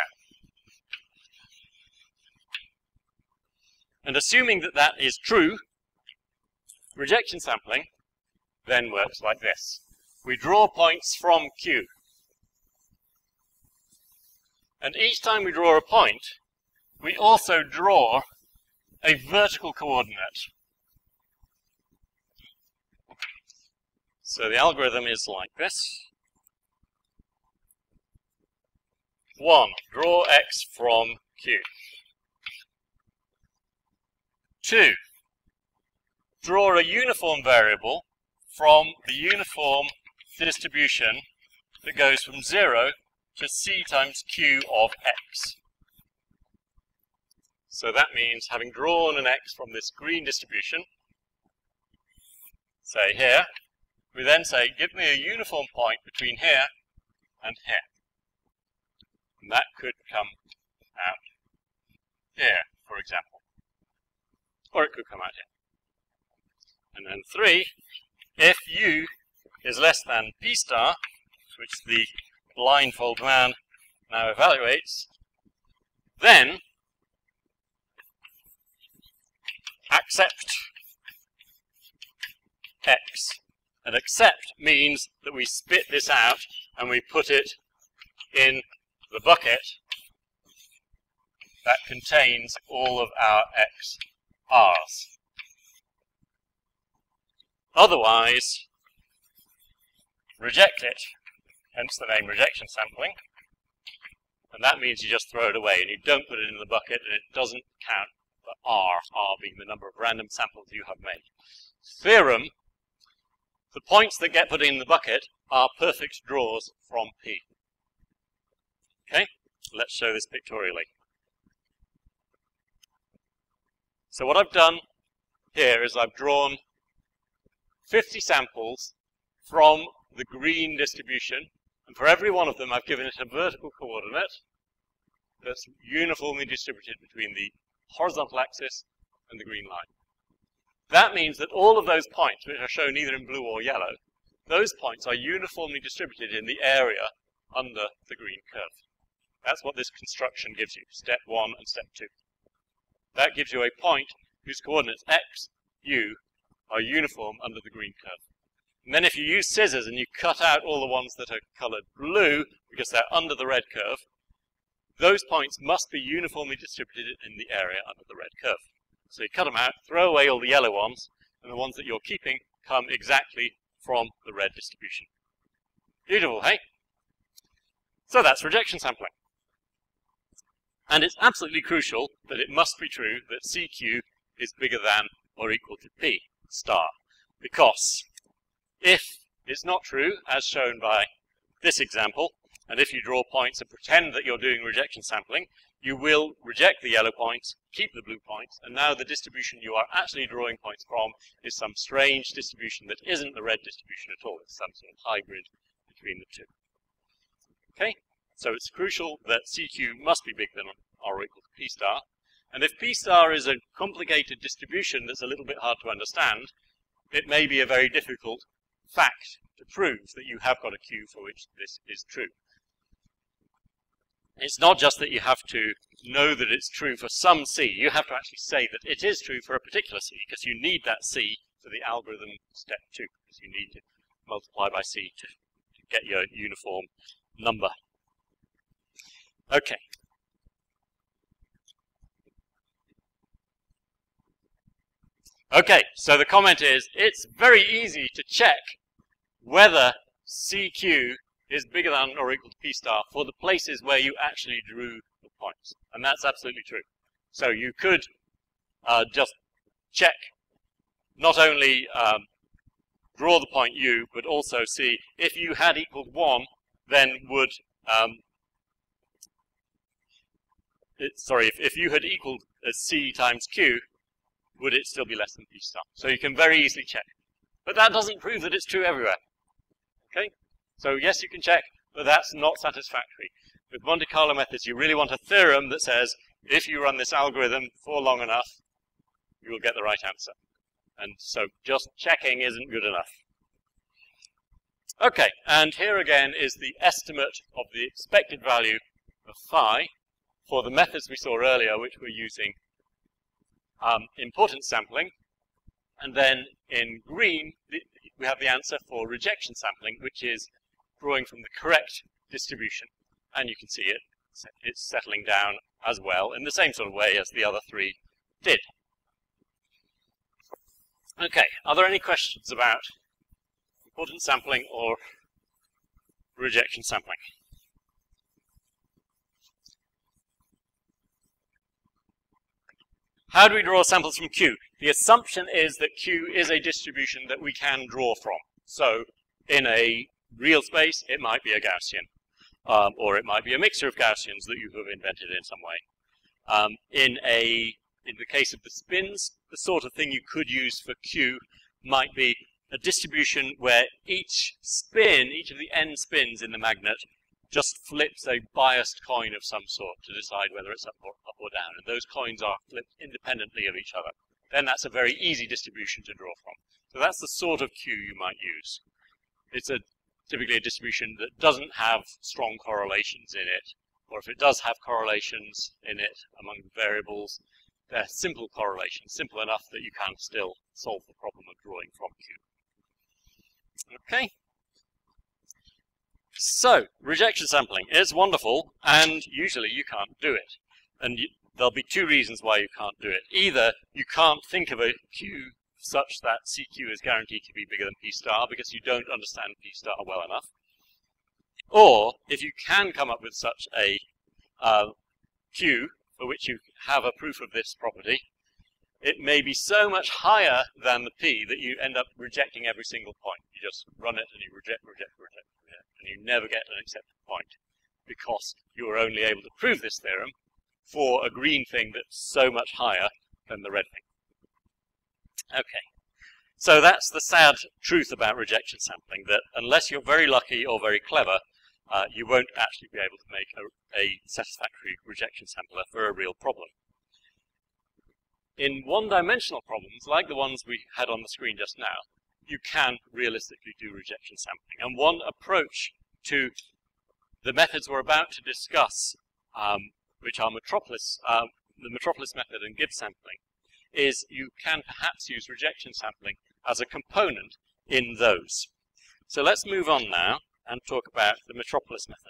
And assuming that that is true, rejection sampling then works like this. We draw points from Q. And each time we draw a point, we also draw a vertical coordinate. So the algorithm is like this. one. Draw X from Q. two. Draw a uniform variable from the uniform distribution that goes from zero to C times Q of X. So that means having drawn an X from this green distribution, say here, we then say, give me a uniform point between here and here. And that could come out here, for example. Or it could come out here. And then three, if U is less than P star, which the blindfold man now evaluates, then accept X. And accept means that we spit this out and we put it in the bucket that contains all of our X R's. Otherwise, reject it, hence the name rejection sampling, and that means you just throw it away and you don't put it in the bucket and it doesn't count for R, R being the number of random samples you have made. Theorem, the points that get put in the bucket are perfect draws from P. Okay, let's show this pictorially. So what I've done here is I've drawn fifty samples from the green distribution, and for every one of them I've given it a vertical coordinate that's uniformly distributed between the horizontal axis and the green line. That means that all of those points, which are shown either in blue or yellow, those points are uniformly distributed in the area under the green curve. That's what this construction gives you, step one and step two. That gives you a point whose coordinates x, u are uniform under the green curve. And then if you use scissors and you cut out all the ones that are colored blue, because they're under the red curve, those points must be uniformly distributed in the area under the red curve. So you cut them out, throw away all the yellow ones, and the ones that you're keeping come exactly from the red distribution. Beautiful, hey? So that's rejection sampling. And it's absolutely crucial that it must be true that C Q is bigger than or equal to P star. Because if it's not true, as shown by this example, and if you draw points and pretend that you're doing rejection sampling, you will reject the yellow points, keep the blue points, and now the distribution you are actually drawing points from is some strange distribution that isn't the red distribution at all. It's some sort of hybrid between the two. Okay, so it's crucial that C Q must be bigger than or equal to P star, and if P star is a complicated distribution that's a little bit hard to understand, it may be a very difficult fact to prove that you have got a Q for which this is true. It's not just that you have to know that it's true for some C, you have to actually say that it is true for a particular C, because you need that C for the algorithm step two, because you need to multiply by C to, to get your uniform number. Okay. Okay, so the comment is, it's very easy to check whether C Q is bigger than or equal to P star for the places where you actually drew the points. And that's absolutely true. So you could uh, just check, not only um, draw the point U, but also see if U had equaled one, then would, um, it, sorry, if, if U had equaled uh, C times Q, would it still be less than P star? So you can very easily check. But that doesn't prove that it's true everywhere. Okay? So yes, you can check, but that's not satisfactory. With Monte Carlo methods, you really want a theorem that says, if you run this algorithm for long enough, you will get the right answer. And so just checking isn't good enough. Okay, and here again is the estimate of the expected value of phi for the methods we saw earlier, which we're using um, importance sampling. And then in green, we have the answer for rejection sampling, which is drawing from the correct distribution. And you can see it, it's settling down as well in the same sort of way as the other three did. Okay, are there any questions about importance sampling or rejection sampling? How do we draw samples from Q? The assumption is that Q is a distribution that we can draw from. So in a real space, it might be a Gaussian, um, or it might be a mixture of Gaussians that you have invented in some way. Um, in a, in the case of the spins, the sort of thing you could use for Q might be a distribution where each spin, each of the n spins in the magnet, just flips a biased coin of some sort to decide whether it's up or, up or down, and those coins are flipped independently of each other. Then that's a very easy distribution to draw from. So that's the sort of Q you might use. It's a typically a distribution that doesn't have strong correlations in it, or if it does have correlations in it among variables, they're simple correlations, simple enough that you can still solve the problem of drawing from Q. Okay. So, rejection sampling is wonderful, and usually you can't do it. And you, there'll be two reasons why you can't do it. Either you can't think of a Q such that C Q is guaranteed to be bigger than P star because you don't understand P star well enough. Or, if you can come up with such a uh, Q for which you have a proof of this property, it may be so much higher than the P that you end up rejecting every single point. You just run it and you reject, reject, reject, reject, and you never get an accepted point because you are only able to prove this theorem for a green thing that's so much higher than the red thing. Okay, so that's the sad truth about rejection sampling, that unless you're very lucky or very clever, uh, you won't actually be able to make a, a satisfactory rejection sampler for a real problem. In one-dimensional problems, like the ones we had on the screen just now, you can realistically do rejection sampling. And one approach to the methods we're about to discuss, um, which are Metropolis, uh, the Metropolis method and Gibbs sampling, is you can perhaps use rejection sampling as a component in those. So let's move on now and talk about the Metropolis method.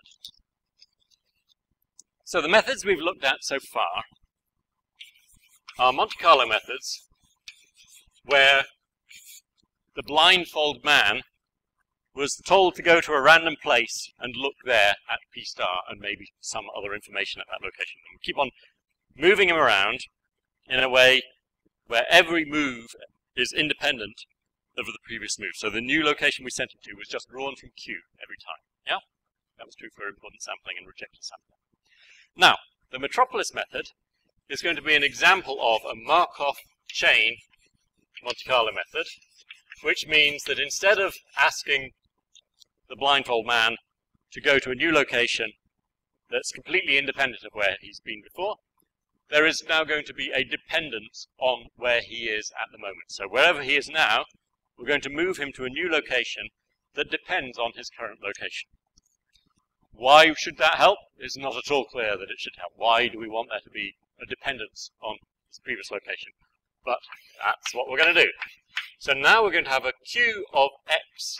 So the methods we've looked at so far are Monte Carlo methods where the blindfold man was told to go to a random place and look there at P star and maybe some other information at that location. And we keep on moving him around in a way where every move is independent of the previous move. So the new location we sent him to was just drawn from Q every time. Yeah? That was true for importance sampling and rejection sampling. Now, the Metropolis method is going to be an example of a Markov chain Monte Carlo method, which means that instead of asking the blindfold man to go to a new location that's completely independent of where he's been before, there is now going to be a dependence on where he is at the moment. So wherever he is now, we're going to move him to a new location that depends on his current location. Why should that help? It's not at all clear that it should help. Why do we want there to be a dependence on his previous location? But that's what we're going to do. So now we're going to have a queue of x,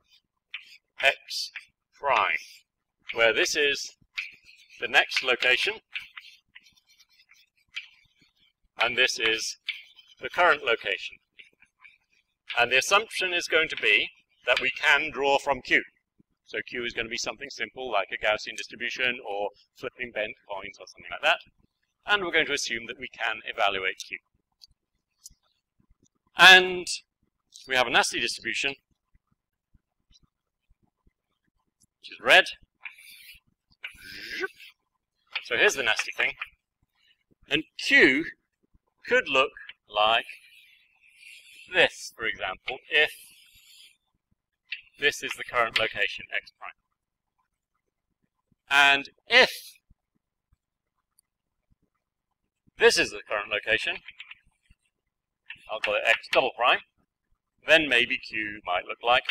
x prime, where this is the next location, and this is the current location. And the assumption is going to be that we can draw from Q. So Q is going to be something simple like a Gaussian distribution or flipping bent coins or something like that. And we're going to assume that we can evaluate Q. And we have a nasty distribution, which is red. So here's the nasty thing. And Q could look like this, for example, if this is the current location, x prime. And if this is the current location, I'll call it x double prime, then maybe Q might look like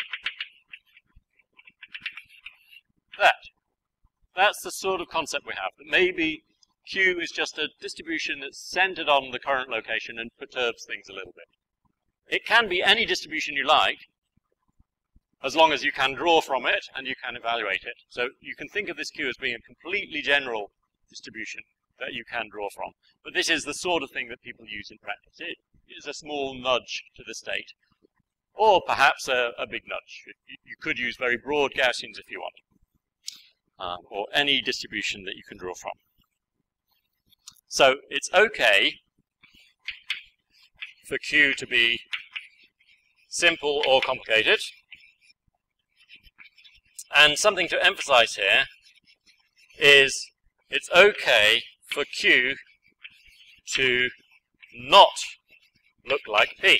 that. That's the sort of concept we have, that maybe Q is just a distribution that's centered on the current location and perturbs things a little bit. It can be any distribution you like, as long as you can draw from it and you can evaluate it. So you can think of this Q as being a completely general distribution that you can draw from. But this is the sort of thing that people use in practice. It is a small nudge to the state, or perhaps a, a big nudge. You could use very broad Gaussians if you want, um, or any distribution that you can draw from. So it's okay for Q to be simple or complicated. And something to emphasize here is it's okay for Q to not look like P.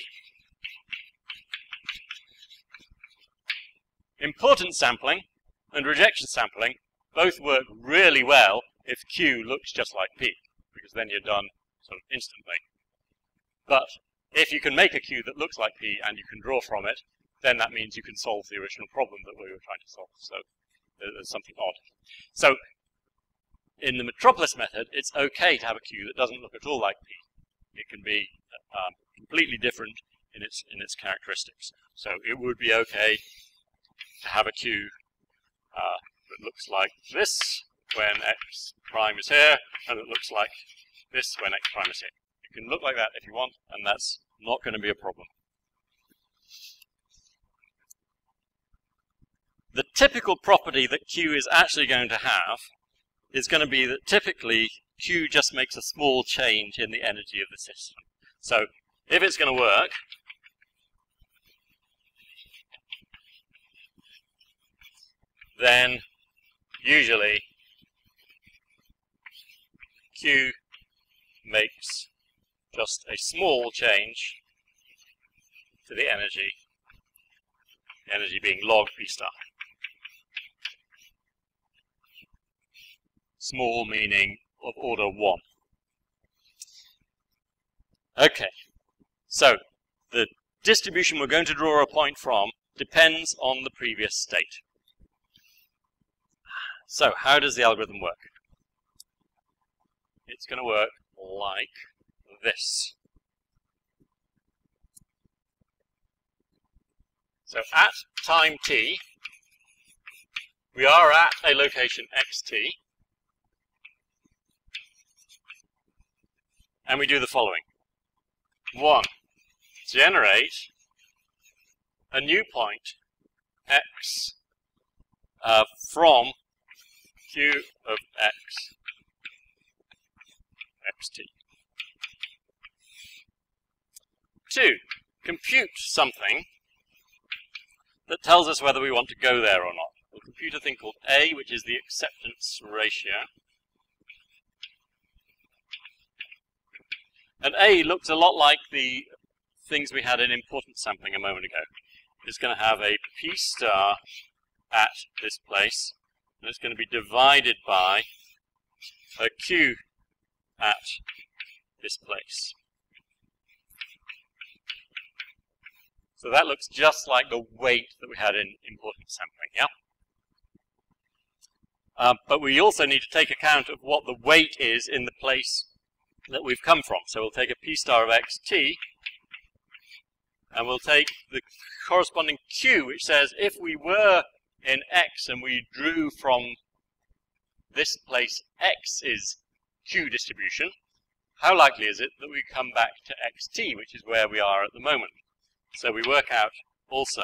Importance sampling and rejection sampling both work really well if Q looks just like P, because then you're done sort of instantly. But if you can make a Q that looks like P and you can draw from it, then that means you can solve the original problem that we were trying to solve. So there's something odd. So in the Metropolis method, it's okay to have a Q that doesn't look at all like P. It can be um, completely different in its in its characteristics. So it would be okay to have a Q uh, that looks like this when x prime is here, and it looks like this when x prime is here. You can look like that if you want, and that's not going to be a problem. The typical property that Q is actually going to have is going to be that typically Q just makes a small change in the energy of the system. So if it's going to work, then usually Q makes just a small change to the energy, the energy being log P star. Small meaning of order one. Okay, so the distribution we're going to draw a point from depends on the previous state. So how does the algorithm work? It's going to work like this. So at time t, we are at a location xt, and we do the following. One, generate a new point x uh, from Q of x, xt. Two, compute something that tells us whether we want to go there or not. We'll compute a thing called A, which is the acceptance ratio. And A looks a lot like the things we had in importance sampling a moment ago. It's going to have a P star at this place, and it's going to be divided by a Q at this place. So that looks just like the weight that we had in important sampling, yeah? Um, but we also need to take account of what the weight is in the place that we've come from. So we'll take a p star of xt, and we'll take the corresponding q, which says if we were in x and we drew from this place x's q distribution, how likely is it that we come back to xt, which is where we are at the moment? So we work out also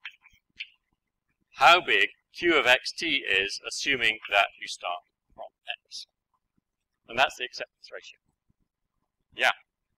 how big q of xt is, assuming that you start from x. And that's the acceptance ratio. Yeah.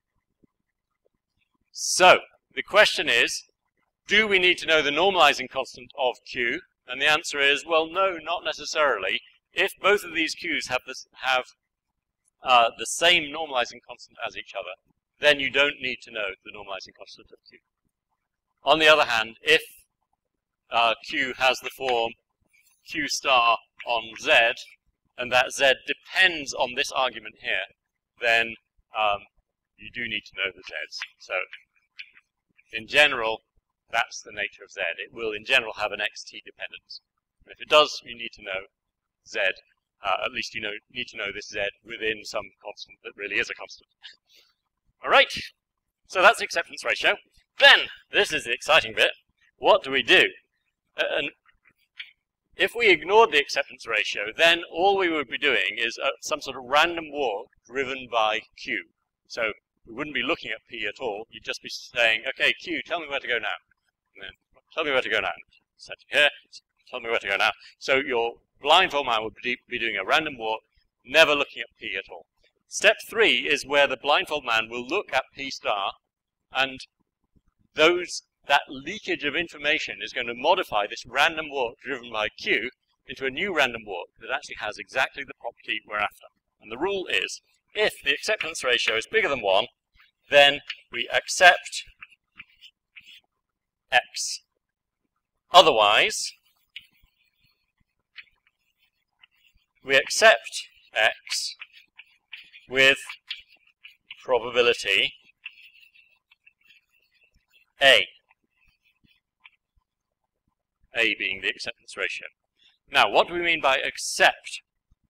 So, the question is, do we need to know the normalizing constant of q? And the answer is, well, no, not necessarily. If both of these q's have, this, have uh, the same normalizing constant as each other, then you don't need to know the normalizing constant of q. On the other hand, if uh, q has the form q star on z, and that z depends on this argument here, then um, you do need to know the z's. So, in general, that's the nature of z. It will, in general, have an xt dependence. And if it does, you need to know z. Uh, at least you know, need to know this z within some constant that really is a constant. All right, so that's the acceptance ratio. Then, this is the exciting bit. What do we do? Uh, and if we ignored the acceptance ratio, then all we would be doing is uh, some sort of random walk driven by q. So we wouldn't be looking at p at all. You'd just be saying, okay, q, tell me where to go now. And then, tell me where to go now. Set it here, tell me where to go now. So your blindfold man would be doing a random walk, never looking at p at all. Step three is where the blindfold man will look at p star, and those that leakage of information is going to modify this random walk driven by q into a new random walk that actually has exactly the property we're after. And the rule is, if the acceptance ratio is bigger than one, then we accept x. Otherwise, we accept x with probability a. A being the acceptance ratio. Now, what do we mean by accept?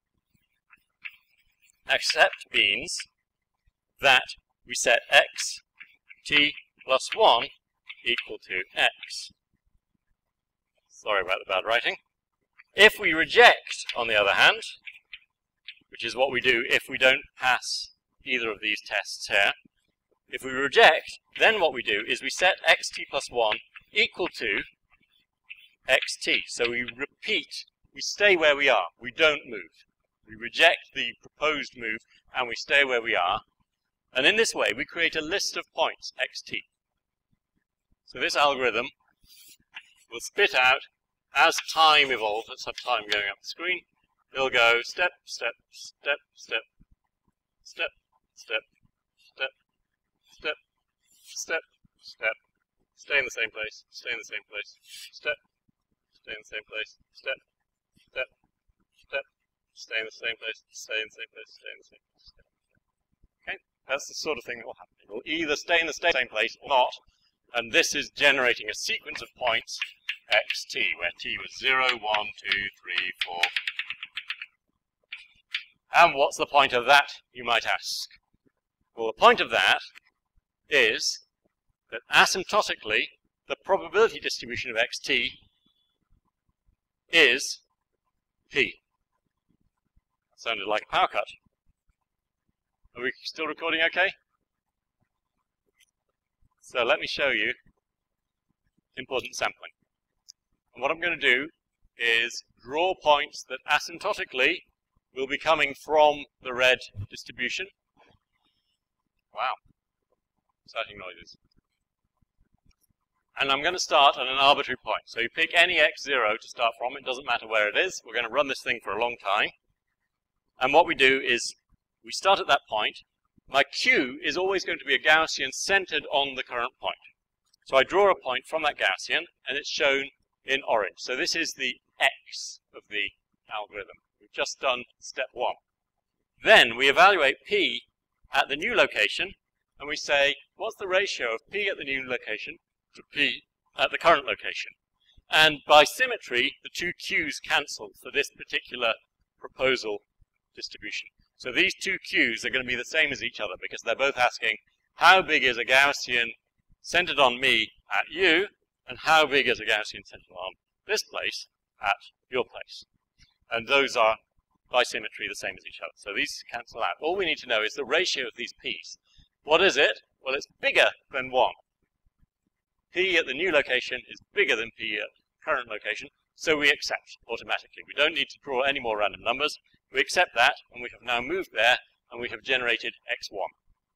Accept means that we set x t plus one equal to x. Sorry about the bad writing. If we reject, on the other hand, which is what we do if we don't pass either of these tests here, if we reject, then what we do is we set xt plus one equal to xt. So we repeat, we stay where we are, we don't move. We reject the proposed move and we stay where we are. And in this way, we create a list of points, xt. So this algorithm will spit out, as time evolves, let's have time going up the screen, it'll go step, step, step, step, step, step, step, step, step, step, stay in the same place, stay in the same place, step, stay in the same place, step, step, step, stay in the same place, stay in the same place, stay in the same place, step. Okay, that's the sort of thing that will happen. It will either stay in the same place or not, and this is generating a sequence of points xt, where t was zero, one, two, three, four. And what's the point of that, you might ask? Well, the point of that is that asymptotically, the probability distribution of xt is p. That sounded like a power cut. Are we still recording okay? So let me show you important sampling. And what I'm going to do is draw points that asymptotically will be coming from the red distribution. Wow, exciting noises. And I'm going to start at an arbitrary point. So you pick any x zero to start from, it doesn't matter where it is. We're going to run this thing for a long time. And what we do is we start at that point. My q is always going to be a Gaussian centered on the current point. So I draw a point from that Gaussian, and it's shown in orange. So this is the x of the algorithm. We've just done step one. Then we evaluate p at the new location, and we say, what's the ratio of p at the new location to P at the current location. And by symmetry, the two Q's cancel for this particular proposal distribution. So these two Q's are going to be the same as each other because they're both asking how big is a Gaussian centered on me at you, and how big is a Gaussian centered on this place at your place. And those are by symmetry the same as each other. So these cancel out. All we need to know is the ratio of these P's. What is it? Well, it's bigger than one. P at the new location is bigger than P at current location, so we accept automatically. We don't need to draw any more random numbers. We accept that, and we have now moved there, and we have generated x one.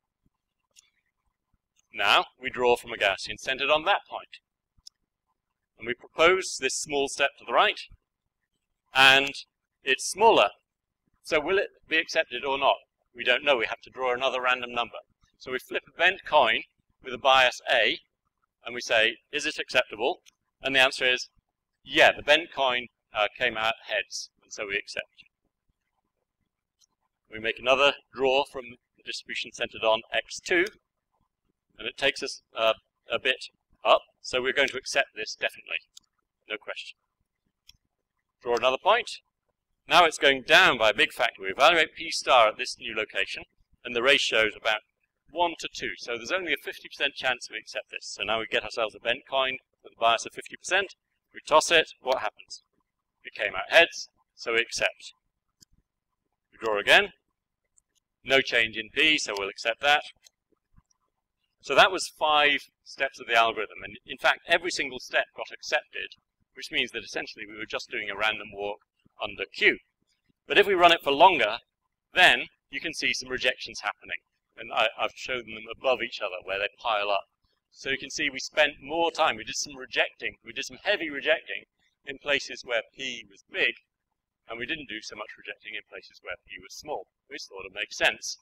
Now, we draw from a Gaussian centered on that point. And we propose this small step to the right, and it's smaller. So will it be accepted or not? We don't know. We have to draw another random number. So we flip a bent coin with a bias A, and we say, is it acceptable? And the answer is, yeah, the bent coin uh, came out heads, and so we accept. We make another draw from the distribution centered on x two, and it takes us uh, a bit up, so we're going to accept this definitely, no question. Draw another point. Now it's going down by a big factor. We evaluate P star at this new location, and the ratio is about one to two, so there's only a fifty percent chance we accept this. So now we get ourselves a bent coin with a bias of fifty percent. We toss it. What happens? It came out heads, so we accept. We draw again. No change in P, so we'll accept that. So that was five steps of the algorithm, and in fact every single step got accepted, which means that essentially we were just doing a random walk under Q. But if we run it for longer, then you can see some rejections happening, and I, I've shown them above each other where they pile up. So you can see we spent more time, we did some rejecting, we did some heavy rejecting in places where P was big, and we didn't do so much rejecting in places where P was small. We thought it makes sense.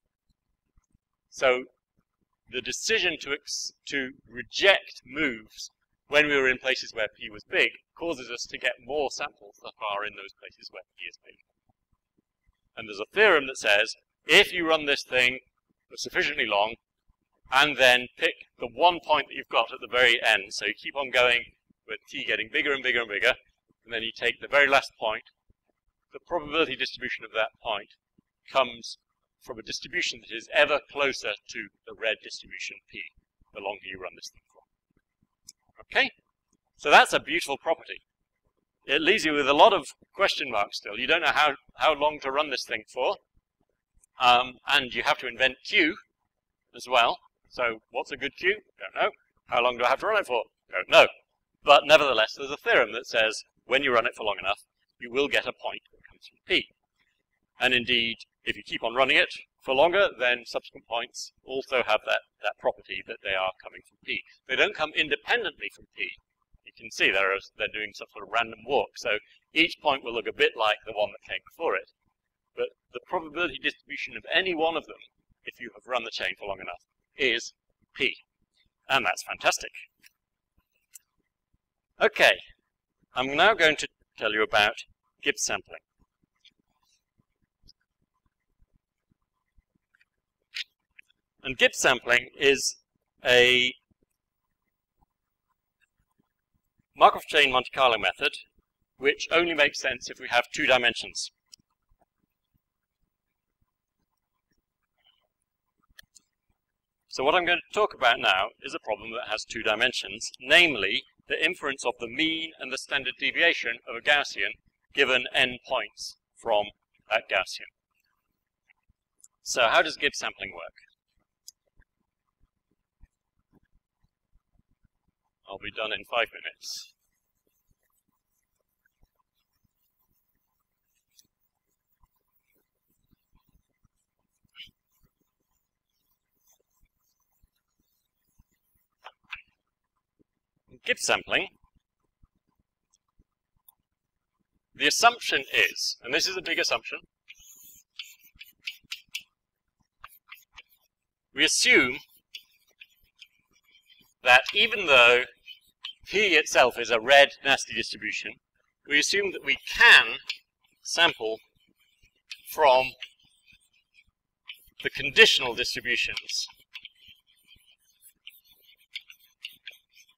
So the decision to, ex to reject moves when we were in places where P was big causes us to get more samples that are in those places where P is big. And there's a theorem that says, if you run this thing for sufficiently long, and then pick the one point that you've got at the very end, so you keep on going with T getting bigger and bigger and bigger, and then you take the very last point, the probability distribution of that point comes from a distribution that is ever closer to the red distribution P, the longer you run this thing for. Okay? So that's a beautiful property. It leaves you with a lot of question marks still. You don't know how, how long to run this thing for, um, and you have to invent Q as well. So what's a good Q? Don't know. How long do I have to run it for? Don't know. But nevertheless, there's a theorem that says when you run it for long enough, you will get a point that comes from P. And indeed, if you keep on running it for longer, then subsequent points also have that, that property that they are coming from P. They don't come independently from P. You can see they're, they're doing some sort of random walk. So each point will look a bit like the one that came before it. But the probability distribution of any one of them, if you have run the chain for long enough, is P. And that's fantastic. Okay, I'm now going to tell you about Gibbs sampling. And Gibbs sampling is a Markov chain Monte Carlo method which only makes sense if we have two dimensions. So what I'm going to talk about now is a problem that has two dimensions, namely the inference of the mean and the standard deviation of a Gaussian given n points from that Gaussian. So how does Gibbs sampling work? I'll be done in five minutes. Gibbs sampling, the assumption is, and this is a big assumption, we assume that even though P itself is a red nasty distribution, we assume that we can sample from the conditional distributions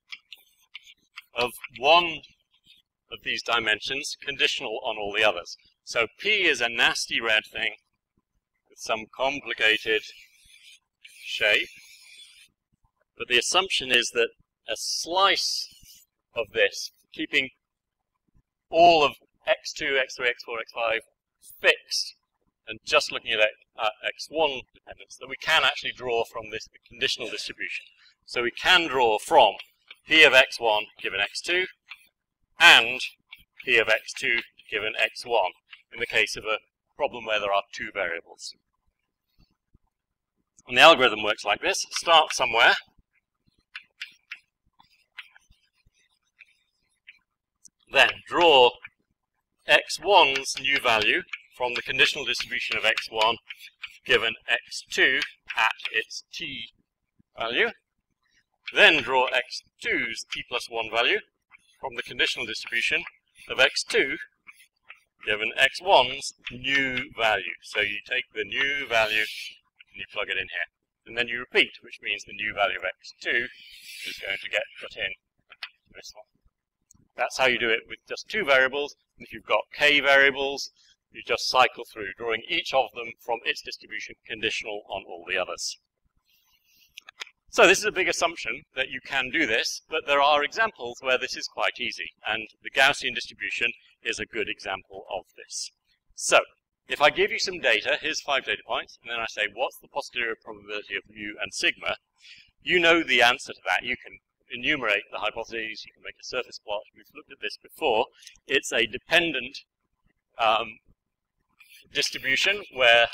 one of these dimensions conditional on all the others. So P is a nasty red thing with some complicated shape, but the assumption is that a slice of this, keeping all of x two, x three, x four, x five fixed, and just looking at uh, x one dependence, that we can actually draw from this conditional distribution. So we can draw from P of x one given x two and P of x two given x one in the case of a problem where there are two variables. And the algorithm works like this. Start somewhere. Then draw x one's new value from the conditional distribution of x one given x two at its t value. Then draw x two's t plus one value from the conditional distribution of x two given x one's new value. So you take the new value and you plug it in here. And then you repeat, which means the new value of x two is going to get put in this one. That's how you do it with just two variables. And if you've got k variables, you just cycle through, drawing each of them from its distribution conditional on all the others. So this is a big assumption that you can do this, but there are examples where this is quite easy, and the Gaussian distribution is a good example of this. So, if I give you some data, here's five data points, and then I say, what's the posterior probability of mu and sigma? You know the answer to that. You can enumerate the hypotheses, you can make a surface plot. We've looked at this before. It's a dependent um, distribution where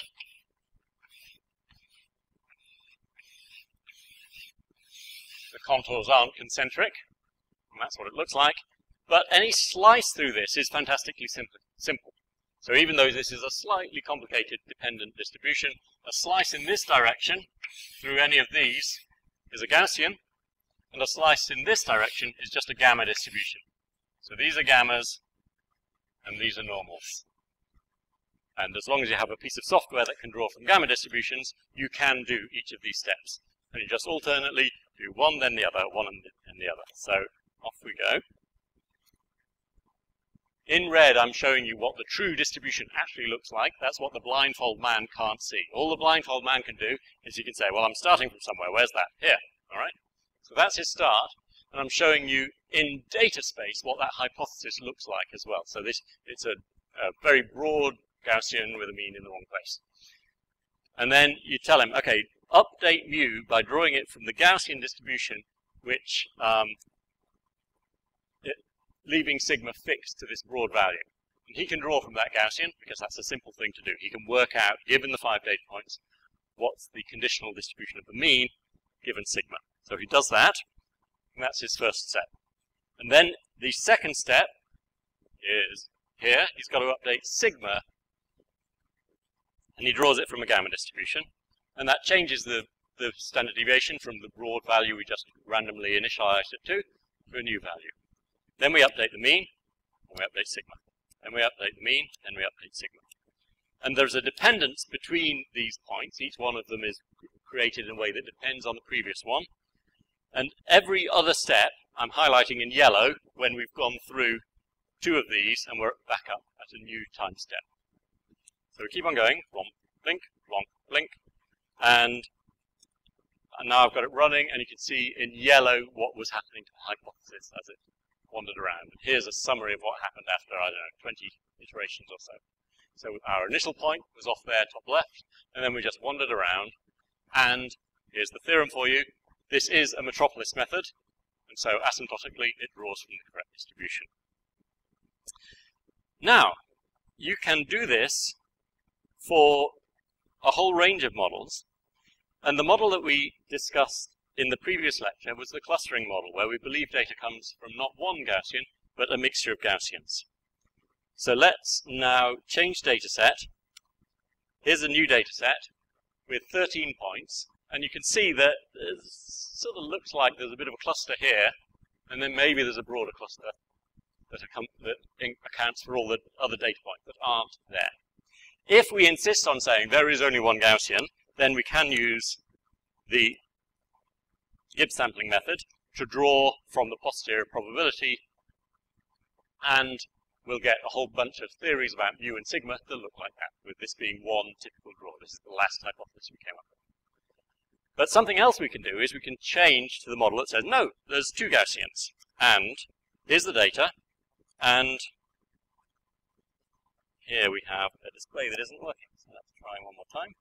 the contours aren't concentric, and that's what it looks like. But any slice through this is fantastically simple. simple. So even though this is a slightly complicated dependent distribution, a slice in this direction through any of these is a Gaussian, and a slice in this direction is just a gamma distribution. So these are gammas, and these are normals. And as long as you have a piece of software that can draw from gamma distributions, you can do each of these steps. And you just alternately do one, then the other, one and then the other. So off we go. In red, I'm showing you what the true distribution actually looks like. That's what the blindfold man can't see. All the blindfold man can do is he can say, well, I'm starting from somewhere. Where's that? Here. All right? So that's his start. And I'm showing you in data space what that hypothesis looks like as well. So this it's a, a very broad Gaussian with a mean in the wrong place. And then you tell him, okay, update mu by drawing it from the Gaussian distribution, which um, it, leaving sigma fixed to this broad value. And he can draw from that Gaussian because that's a simple thing to do. He can work out, given the five data points, what's the conditional distribution of the mean given sigma. So he does that, and that's his first step. And then the second step is here. He's got to update sigma, and he draws it from a gamma distribution. And that changes the, the standard deviation from the broad value we just randomly initialized it to, to a new value. Then we update the mean, and we update sigma. Then we update the mean, and we update sigma. And there's a dependence between these points. Each one of them is created in a way that depends on the previous one. And every other step, I'm highlighting in yellow when we've gone through two of these, and we're back up at a new time step. So we keep on going, blomp, blink, blomp, blink. And, and now I've got it running, and you can see in yellow what was happening to the hypothesis as it wandered around. And here's a summary of what happened after, I don't know, twenty iterations or so. So our initial point was off there, top left, and then we just wandered around. And here's the theorem for you. This is a metropolis method, and so asymptotically it draws from the correct distribution. Now, you can do this for a whole range of models. And the model that we discussed in the previous lecture was the clustering model, where we believe data comes from not one Gaussian, but a mixture of Gaussians. So let's now change data set. Here's a new data set with thirteen points, and you can see that it sort of looks like there's a bit of a cluster here, and then maybe there's a broader cluster that, that accounts for all the other data points that aren't there. If we insist on saying there is only one Gaussian, then we can use the Gibbs sampling method to draw from the posterior probability and we'll get a whole bunch of theories about mu and sigma that look like that, with this being one typical draw. This is the last hypothesis we came up with. But something else we can do is we can change to the model that says, no, there's two Gaussians, and here's the data, and here we have a display that isn't working. So let's try one more time.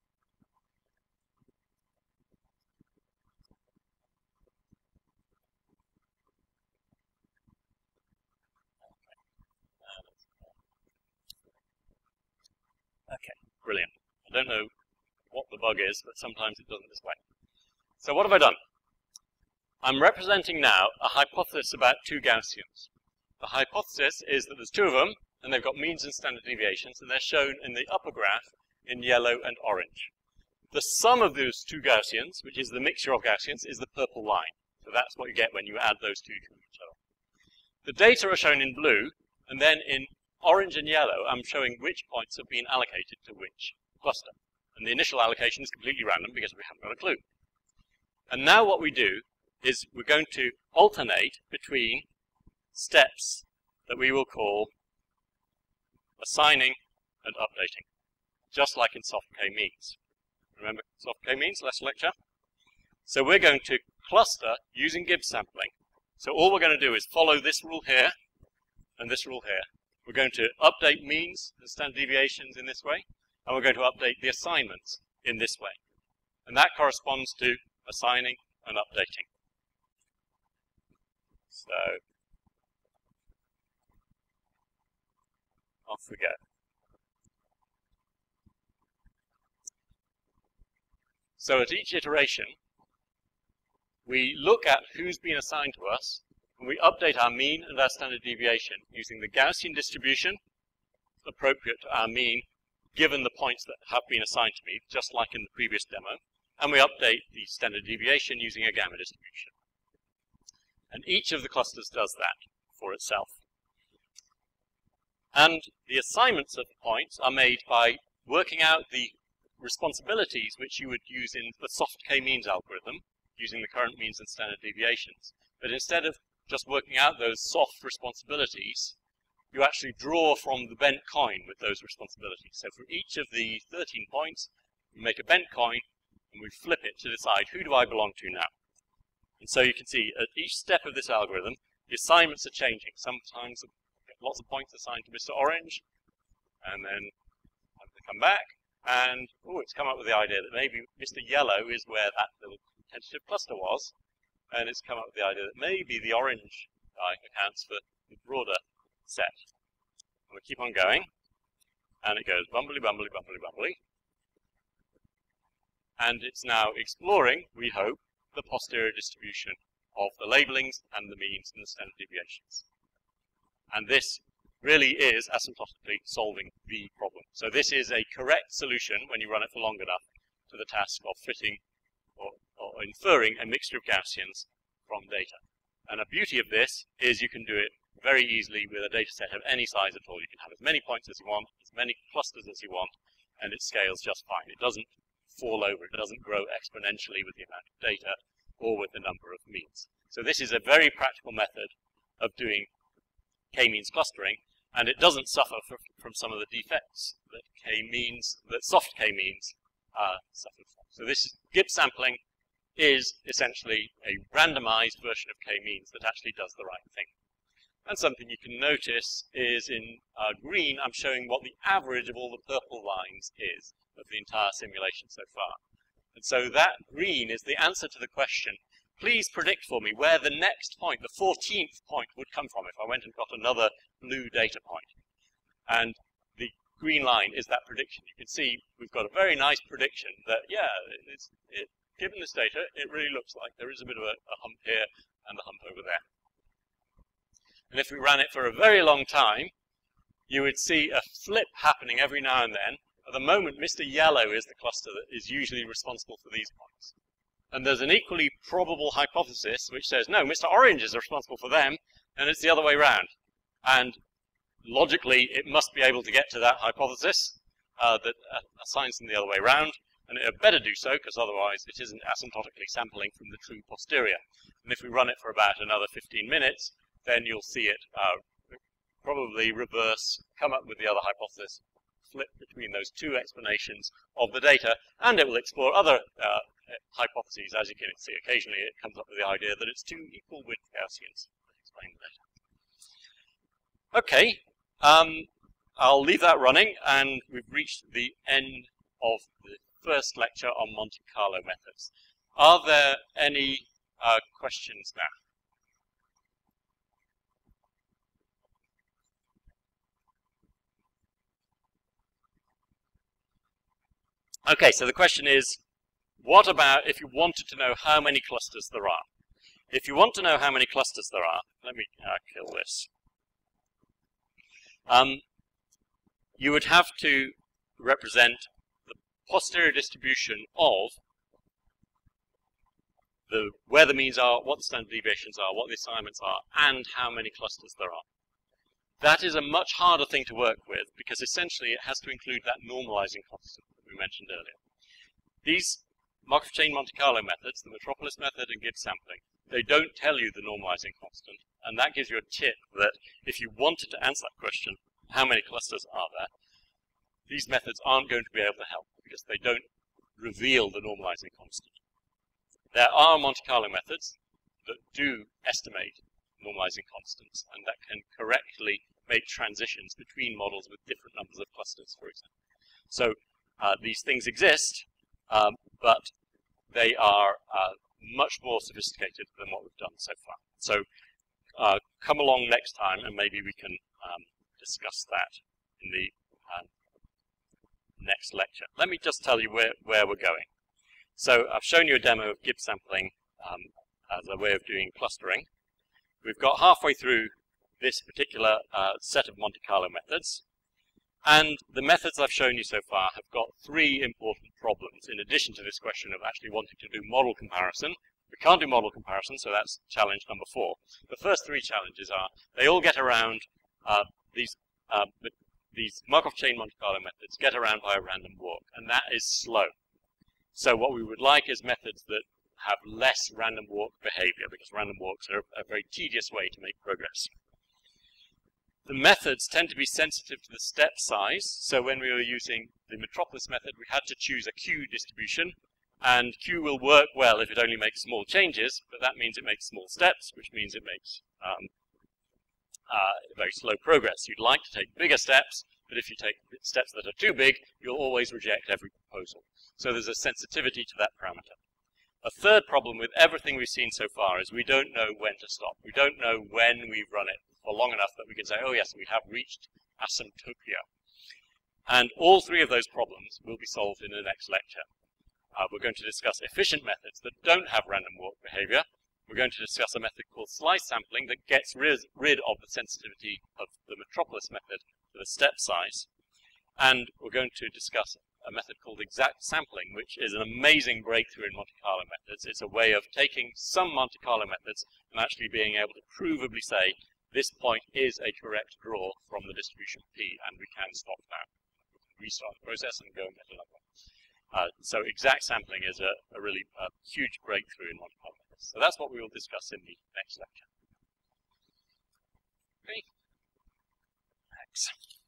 Okay, brilliant. I don't know what the bug is, but sometimes it doesn't display. So what have I done? I'm representing now a hypothesis about two Gaussians. The hypothesis is that there's two of them, and they've got means and standard deviations, and they're shown in the upper graph in yellow and orange. The sum of those two Gaussians, which is the mixture of Gaussians, is the purple line. So that's what you get when you add those two to each other. The data are shown in blue, and then in orange and yellow, I'm showing which points have been allocated to which cluster. And the initial allocation is completely random because we haven't got a clue. And now what we do is we're going to alternate between steps that we will call assigning and updating, just like in soft k-means. Remember soft k-means, last lecture? So we're going to cluster using Gibbs sampling. So all we're going to do is follow this rule here and this rule here. We're going to update means and standard deviations in this way, and we're going to update the assignments in this way. And that corresponds to assigning and updating. So, off we go. So at each iteration, we look at who's been assigned to us, and we update our mean and our standard deviation using the Gaussian distribution appropriate to our mean, given the points that have been assigned to me, just like in the previous demo, and we update the standard deviation using a gamma distribution. And each of the clusters does that for itself. And the assignments of the points are made by working out the responsibilities which you would use in the soft k-means algorithm, using the current means and standard deviations. But instead of just working out those soft responsibilities, you actually draw from the bent coin with those responsibilities. So for each of the thirteen points, we make a bent coin, and we flip it to decide who do I belong to now. And so you can see at each step of this algorithm, the assignments are changing. Sometimes lots of points assigned to Mister Orange, and then they come back, and oh, it's come up with the idea that maybe Mister Yellow is where that little tentative cluster was, and it's come up with the idea that maybe the orange guy accounts for the broader set. And we keep on going, and it goes bumbly, bumbly, bumbly, bumbly. And it's now exploring, we hope, the posterior distribution of the labelings and the means and the standard deviations. And this really is asymptotically solving the problem. So this is a correct solution when you run it for long enough to the task of fitting or, or inferring a mixture of Gaussians from data. And a beauty of this is you can do it very easily with a data set of any size at all. You can have as many points as you want, as many clusters as you want, and it scales just fine. It doesn't fall over, it doesn't grow exponentially with the amount of data or with the number of means. So this is a very practical method of doing k-means clustering, and it doesn't suffer for, from some of the defects that k-means, that soft k-means uh, suffer from. So this is, Gibbs sampling is essentially a randomized version of k-means that actually does the right thing. And something you can notice is in uh, green, I'm showing what the average of all the purple lines is of the entire simulation so far. And so that green is the answer to the question, please predict for me where the next point, the fourteenth point, would come from if I went and got another blue data point. And the green line is that prediction. You can see we've got a very nice prediction that, yeah, it's, it, given this data, it really looks like there is a bit of a, a hump here and a hump over there. And if we ran it for a very long time, you would see a flip happening every now and then. At the moment, Mister Yellow is the cluster that is usually responsible for these points. And there's an equally probable hypothesis which says, no, Mister Orange is responsible for them, and it's the other way around. And logically, it must be able to get to that hypothesis uh, that uh, assigns them the other way around, and it had better do so, because otherwise it isn't asymptotically sampling from the true posterior. And if we run it for about another fifteen minutes, then you'll see it uh, probably reverse, come up with the other hypothesis, flip between those two explanations of the data, and it will explore other uh, hypotheses. As you can see, occasionally it comes up with the idea that it's two equal width Gaussians. I'll explain later. Okay, um, I'll leave that running, and we've reached the end of the first lecture on Monte Carlo methods. Are there any uh, questions now? Okay, so the question is, what about if you wanted to know how many clusters there are? If you want to know how many clusters there are, let me uh, kill this. Um, you would have to represent the posterior distribution of the where the means are, what the standard deviations are, what the assignments are, and how many clusters there are. That is a much harder thing to work with because essentially it has to include that normalizing constant that we mentioned earlier. These Markov chain Monte Carlo methods, the Metropolis method and Gibbs sampling, they don't tell you the normalizing constant, and that gives you a tip that if you wanted to answer that question, how many clusters are there, these methods aren't going to be able to help because they don't reveal the normalizing constant. There are Monte Carlo methods that do estimate normalizing constants, and that can correctly make transitions between models with different numbers of clusters, for example. So uh, these things exist, um, but they are uh, much more sophisticated than what we've done so far. So uh, come along next time, and maybe we can um, discuss that in the uh, next lecture. Let me just tell you where, where we're going. So I've shown you a demo of Gibbs sampling um, as a way of doing clustering. We've got halfway through this particular uh, set of Monte Carlo methods, and the methods I've shown you so far have got three important problems in addition to this question of actually wanting to do model comparison. We can't do model comparison, so that's challenge number four. The first three challenges are they all get around uh, these uh, these Markov chain Monte Carlo methods get around by a random walk, and that is slow. So what we would like is methods that have less random walk behavior, because random walks are a very tedious way to make progress. The methods tend to be sensitive to the step size, so when we were using the Metropolis method, we had to choose a Q distribution, and Q will work well if it only makes small changes, but that means it makes small steps, which means it makes um, uh, very slow progress. You'd like to take bigger steps, but if you take steps that are too big, you'll always reject every proposal. So there's a sensitivity to that parameter. A third problem with everything we've seen so far is we don't know when to stop. We don't know when we've run it for long enough that we can say, oh yes, we have reached asymptotopia. And all three of those problems will be solved in the next lecture. Uh, we're going to discuss efficient methods that don't have random walk behavior. We're going to discuss a method called slice sampling that gets rid, rid of the sensitivity of the Metropolis method to the step size. And we're going to discuss a method called exact sampling, which is an amazing breakthrough in Monte Carlo methods. It's a way of taking some Monte Carlo methods and actually being able to provably say this point is a correct draw from the distribution P, and we can stop now. We can restart the process and go and get another one. Uh, so exact sampling is a, a really uh, huge breakthrough in Monte Carlo methods. So that's what we will discuss in the next lecture. Okay. Thanks.